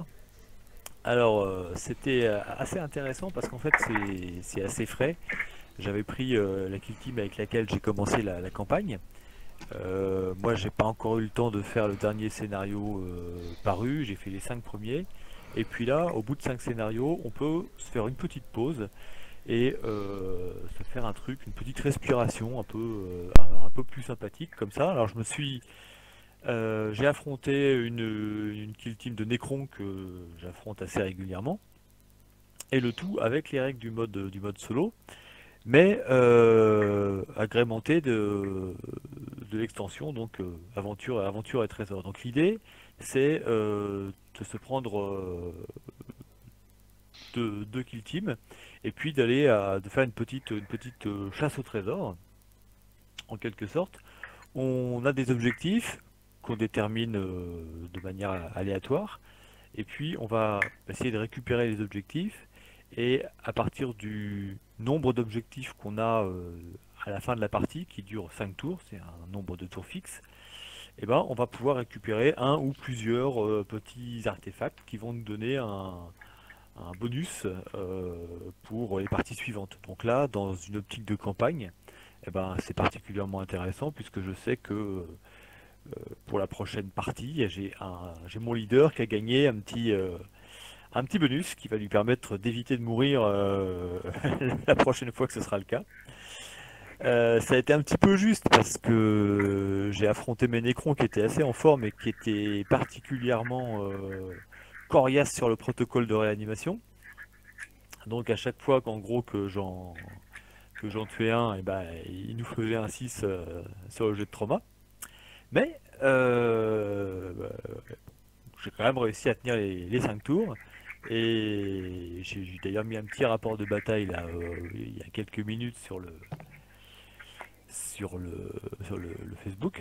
Alors euh, c'était assez intéressant parce qu'en fait c'est, c'est assez frais. J'avais pris euh, la Kill Team avec laquelle j'ai commencé la, la campagne. Euh, moi j'ai pas encore eu le temps de faire le dernier scénario euh, paru, j'ai fait les cinq premiers, et puis là au bout de cinq scénarios on peut se faire une petite pause et euh, se faire un truc, une petite respiration un peu, euh, un, un peu plus sympathique comme ça. Alors je me suis euh, j'ai affronté une, une kill team de Necron que j'affronte assez régulièrement, et le tout avec les règles du mode, du mode solo, mais euh, agrémenté de, de l'extension, donc euh, aventure, aventure et trésor. Donc l'idée, c'est euh, de se prendre euh, deux, deux kill teams, et puis d'aller à de faire une petite, une petite euh, chasse au trésor, en quelque sorte. On a des objectifs qu'on détermine euh, de manière aléatoire, et puis on va essayer de récupérer les objectifs, et à partir du nombre d'objectifs qu'on a euh, à la fin de la partie, qui dure cinq tours, c'est un nombre de tours fixe, et ben on va pouvoir récupérer un ou plusieurs euh, petits artefacts qui vont nous donner un, un bonus euh, pour les parties suivantes. Donc là, dans une optique de campagne, et ben c'est particulièrement intéressant puisque je sais que euh, pour la prochaine partie, j'ai un, j'ai mon leader qui a gagné un petit euh, un petit bonus qui va lui permettre d'éviter de mourir euh, la prochaine fois que ce sera le cas. Euh, ça a été un petit peu juste parce que j'ai affronté mes Necrons qui étaient assez en forme et qui étaient particulièrement euh, coriaces sur le protocole de réanimation. Donc à chaque fois qu'en gros que j'en que j'en tuais un, et ben, il nous faisait un six euh, sur le jet de trauma. Mais euh, bah, j'ai quand même réussi à tenir les, les cinq tours. Et j'ai d'ailleurs mis un petit rapport de bataille là, euh, il y a quelques minutes sur le sur le sur le, le Facebook.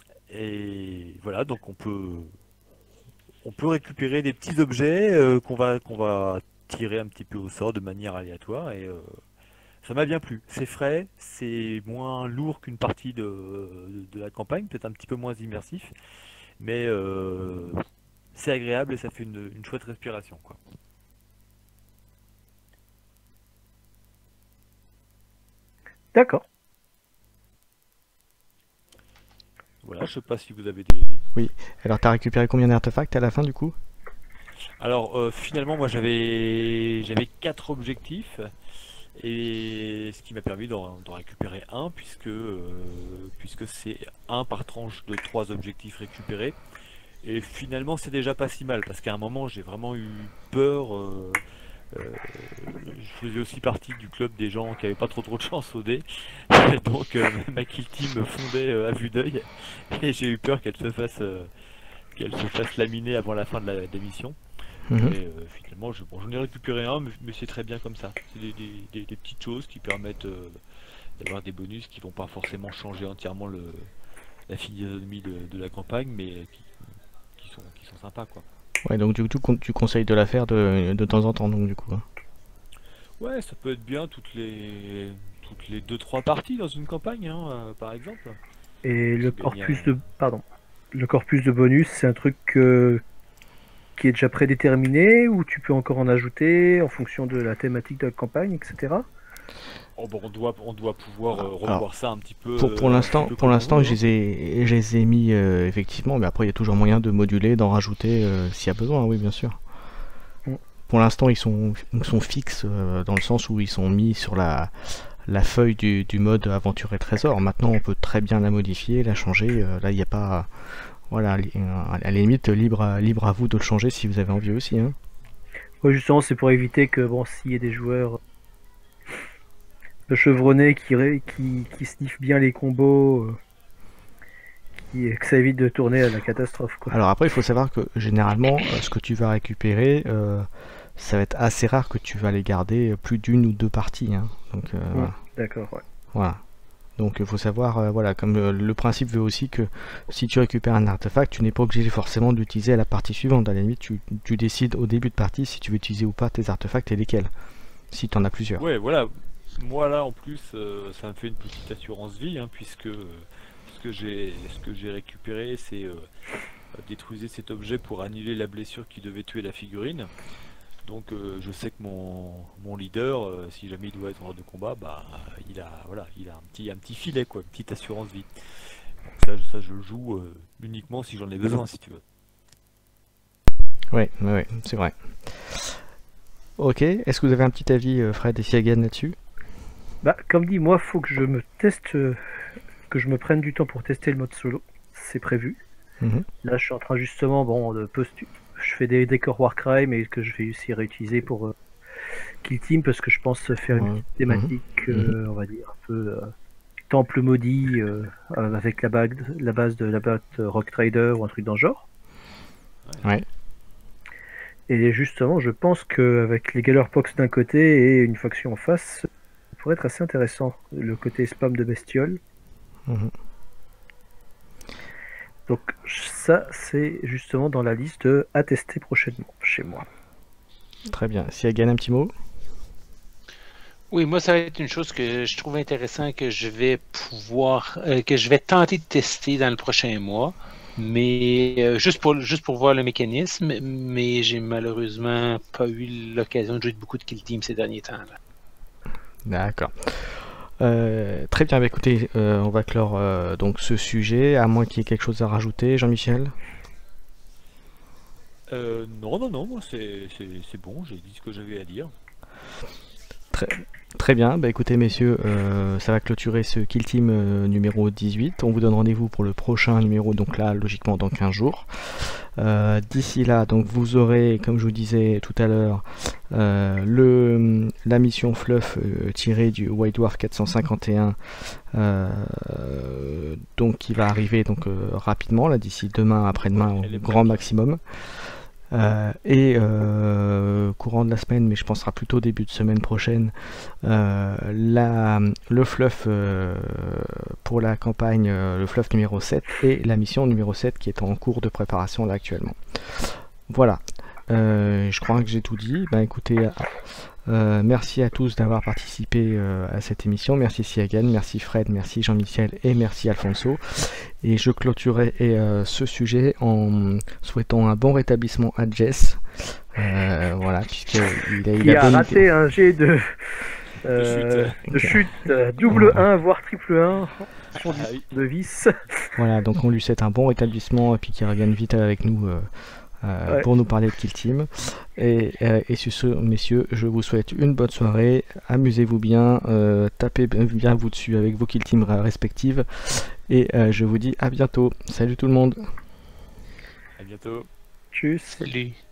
Et voilà, donc on peut on peut récupérer des petits objets euh, qu'on va qu'on va tirer un petit peu au sort de manière aléatoire, et euh, ça m'a bien plu. C'est frais, c'est moins lourd qu'une partie de, de, de la campagne, peut-être un petit peu moins immersif, mais euh, c'est agréable et ça fait une, une chouette respiration, quoi. D'accord. Voilà, je sais pas si vous avez des... Oui, alors tu as récupéré combien d'artefacts à la fin du coup? Alors euh, finalement moi j'avais j'avais quatre objectifs, et ce qui m'a permis d'en d'en récupérer un, puisque euh, puisque c'est un par tranche de trois objectifs récupérés. Et finalement c'est déjà pas si mal, parce qu'à un moment j'ai vraiment eu peur. euh, euh, je faisais aussi partie du club des gens qui avaient pas trop trop de chance au dé, donc euh, ma kill team me fondait euh, à vue d'œil, et j'ai eu peur qu'elle se fasse euh, qu'elle se fasse laminer avant la fin de la, de la mission. Mhm. Mais euh, finalement, je, bon, j'en ai récupéré un, mais, mais c'est très bien comme ça. C'est des, des, des, des petites choses qui permettent euh, d'avoir des bonus qui vont pas forcément changer entièrement le, la physionomie de, de la campagne, mais qui, qui, sont, qui sont sympas, quoi. Ouais, donc du coup, tu conseilles de la faire de, de temps en temps, donc du coup. Hein. Ouais, ça peut être bien toutes les toutes les deux trois parties dans une campagne, hein, euh, par exemple. Et le Gagner corpus un- de pardon, le corpus de bonus, c'est un truc euh, qui est déjà prédéterminé ou tu peux encore en ajouter en fonction de la thématique de la campagne, et cetera. Oh, bon, on doit on doit pouvoir euh, revoir Alors, ça un petit peu. Pour, pour euh, un l'instant, petit peu pour comme on l'instant, veut, je hein. les ai, je les ai mis euh, effectivement, mais après il y a toujours moyen de moduler, d'en rajouter euh, s'il y a besoin, oui bien sûr. Mm. Pour l'instant, ils sont, ils sont fixes euh, dans le sens où ils sont mis sur la, la feuille du, du mode aventure et trésor. Maintenant, on peut très bien la modifier, la changer. euh, là, il n'y a pas, voilà, li- à la limite libre à, libre à vous de le changer si vous avez envie aussi. Hein. Ouais, justement, c'est pour éviter que bon, s'il y ait des joueurs chevronnés qui ré- qui, qui sniffent bien les combos, euh, qui- que ça évite de tourner à la catastrophe, quoi. Alors après, il faut savoir que généralement, euh, ce que tu vas récupérer, euh, ça va être assez rare que tu vas les garder plus d'une ou deux parties. Hein. Donc euh, Mm. voilà. D'accord, ouais. Voilà. Donc il faut savoir, euh, voilà, comme le, le principe veut aussi que si tu récupères un artefact, tu n'es pas obligé forcément de l'utiliser à la partie suivante. À la limite, tu, tu décides au début de partie si tu veux utiliser ou pas tes artefacts et lesquels, si tu en as plusieurs. Ouais, voilà. Moi là, en plus, euh, ça me fait une petite assurance vie, hein, puisque euh, ce que j'ai ce que j'ai récupéré, c'est euh, détruisez cet objet pour annuler la blessure qui devait tuer la figurine. Donc euh, je sais que mon, mon leader, euh, si jamais il doit être hors de combat, bah il a voilà, il a un petit un petit filet, quoi, une petite assurance vie. Donc ça, je- ça je le joue euh, uniquement si j'en ai besoin, si tu veux. Ouais, ouais, ouais, c'est vrai. Ok, est-ce que vous avez un petit avis, euh, Fred et Siagan, là-dessus? Bah, comme dit, moi, faut que je me teste, euh, que je me prenne du temps pour tester le mode solo. C'est prévu. Mhm. Là, je suis en train justement, bon, de postu- je fais des décors Warcry, mais que je vais aussi réutiliser pour euh, Kill Team parce que je pense faire une Ouais. petite thématique, euh, on va dire un peu euh, temple maudit euh, avec la, bague, la base de la batte Rock Trader ou un truc dans le genre. Ouais. Et justement, je pense qu'avec les Gallerpox d'un côté et une faction en face, ça pourrait être assez intéressant. Le côté spam de bestioles. Mhm. Donc ça, c'est justement dans la liste de à tester prochainement chez moi. Très bien. Siagan, un petit mot? Oui, moi, ça va être une chose que je trouve intéressant que je vais pouvoir, euh, que je vais tenter de tester dans le prochain mois, mais euh, juste pour juste pour voir le mécanisme, mais j'ai malheureusement pas eu l'occasion de jouer beaucoup de Kill Team ces derniers temps. Là. D'accord. Euh, très bien, bah, écoutez, euh, on va clore euh, donc ce sujet, à moins qu'il y ait quelque chose à rajouter, Jean-Michel. Euh, non, non, non, moi c'est c'est- c'est bon, j'ai dit ce que j'avais à dire. Très, très bien, bah écoutez messieurs, euh, ça va clôturer ce Kill Team euh, numéro dix-huit. On vous donne rendez-vous pour le prochain numéro, donc là logiquement dans quinze jours. Euh, D'ici là, donc vous aurez, comme je vous disais tout à l'heure, euh, le la mission Fluff euh, tirée du White Dwarf quatre cent cinquante et un, euh, donc qui va arriver donc euh, rapidement, là d'ici demain, après-demain Elle est au grand bonne. maximum. Euh, et euh, courant de la semaine, mais je pense que ce sera plutôt début de semaine prochaine, euh, la, le fluff euh, pour la campagne, euh, le fluff numéro sept et la mission numéro sept qui est en cours de préparation là actuellement. Voilà, euh, je crois que j'ai tout dit. Ben écoutez, euh, merci à tous d'avoir participé euh, à cette émission. Merci Siagan, merci Fred, merci Jean-Michel et merci Alfonso. Et je clôturerai euh, ce sujet en souhaitant un bon rétablissement à Jess. Euh, voilà, puisqu'il a, il Qui a a bonne- raté un jet de, euh, chute. de chute euh, double un voire triple un sur Ah oui. de vis. Voilà, donc on lui souhaite un bon rétablissement et puis qu'il revienne vite avec nous euh, euh, Ouais. pour nous parler de Kill Team. Et, euh, et sur ce, messieurs, je vous souhaite une bonne soirée. Amusez-vous bien, euh, tapez bien vous dessus avec vos Kill Team respectives. Et euh, je vous dis à bientôt. Salut tout le monde. À bientôt. Tchuss. Salut.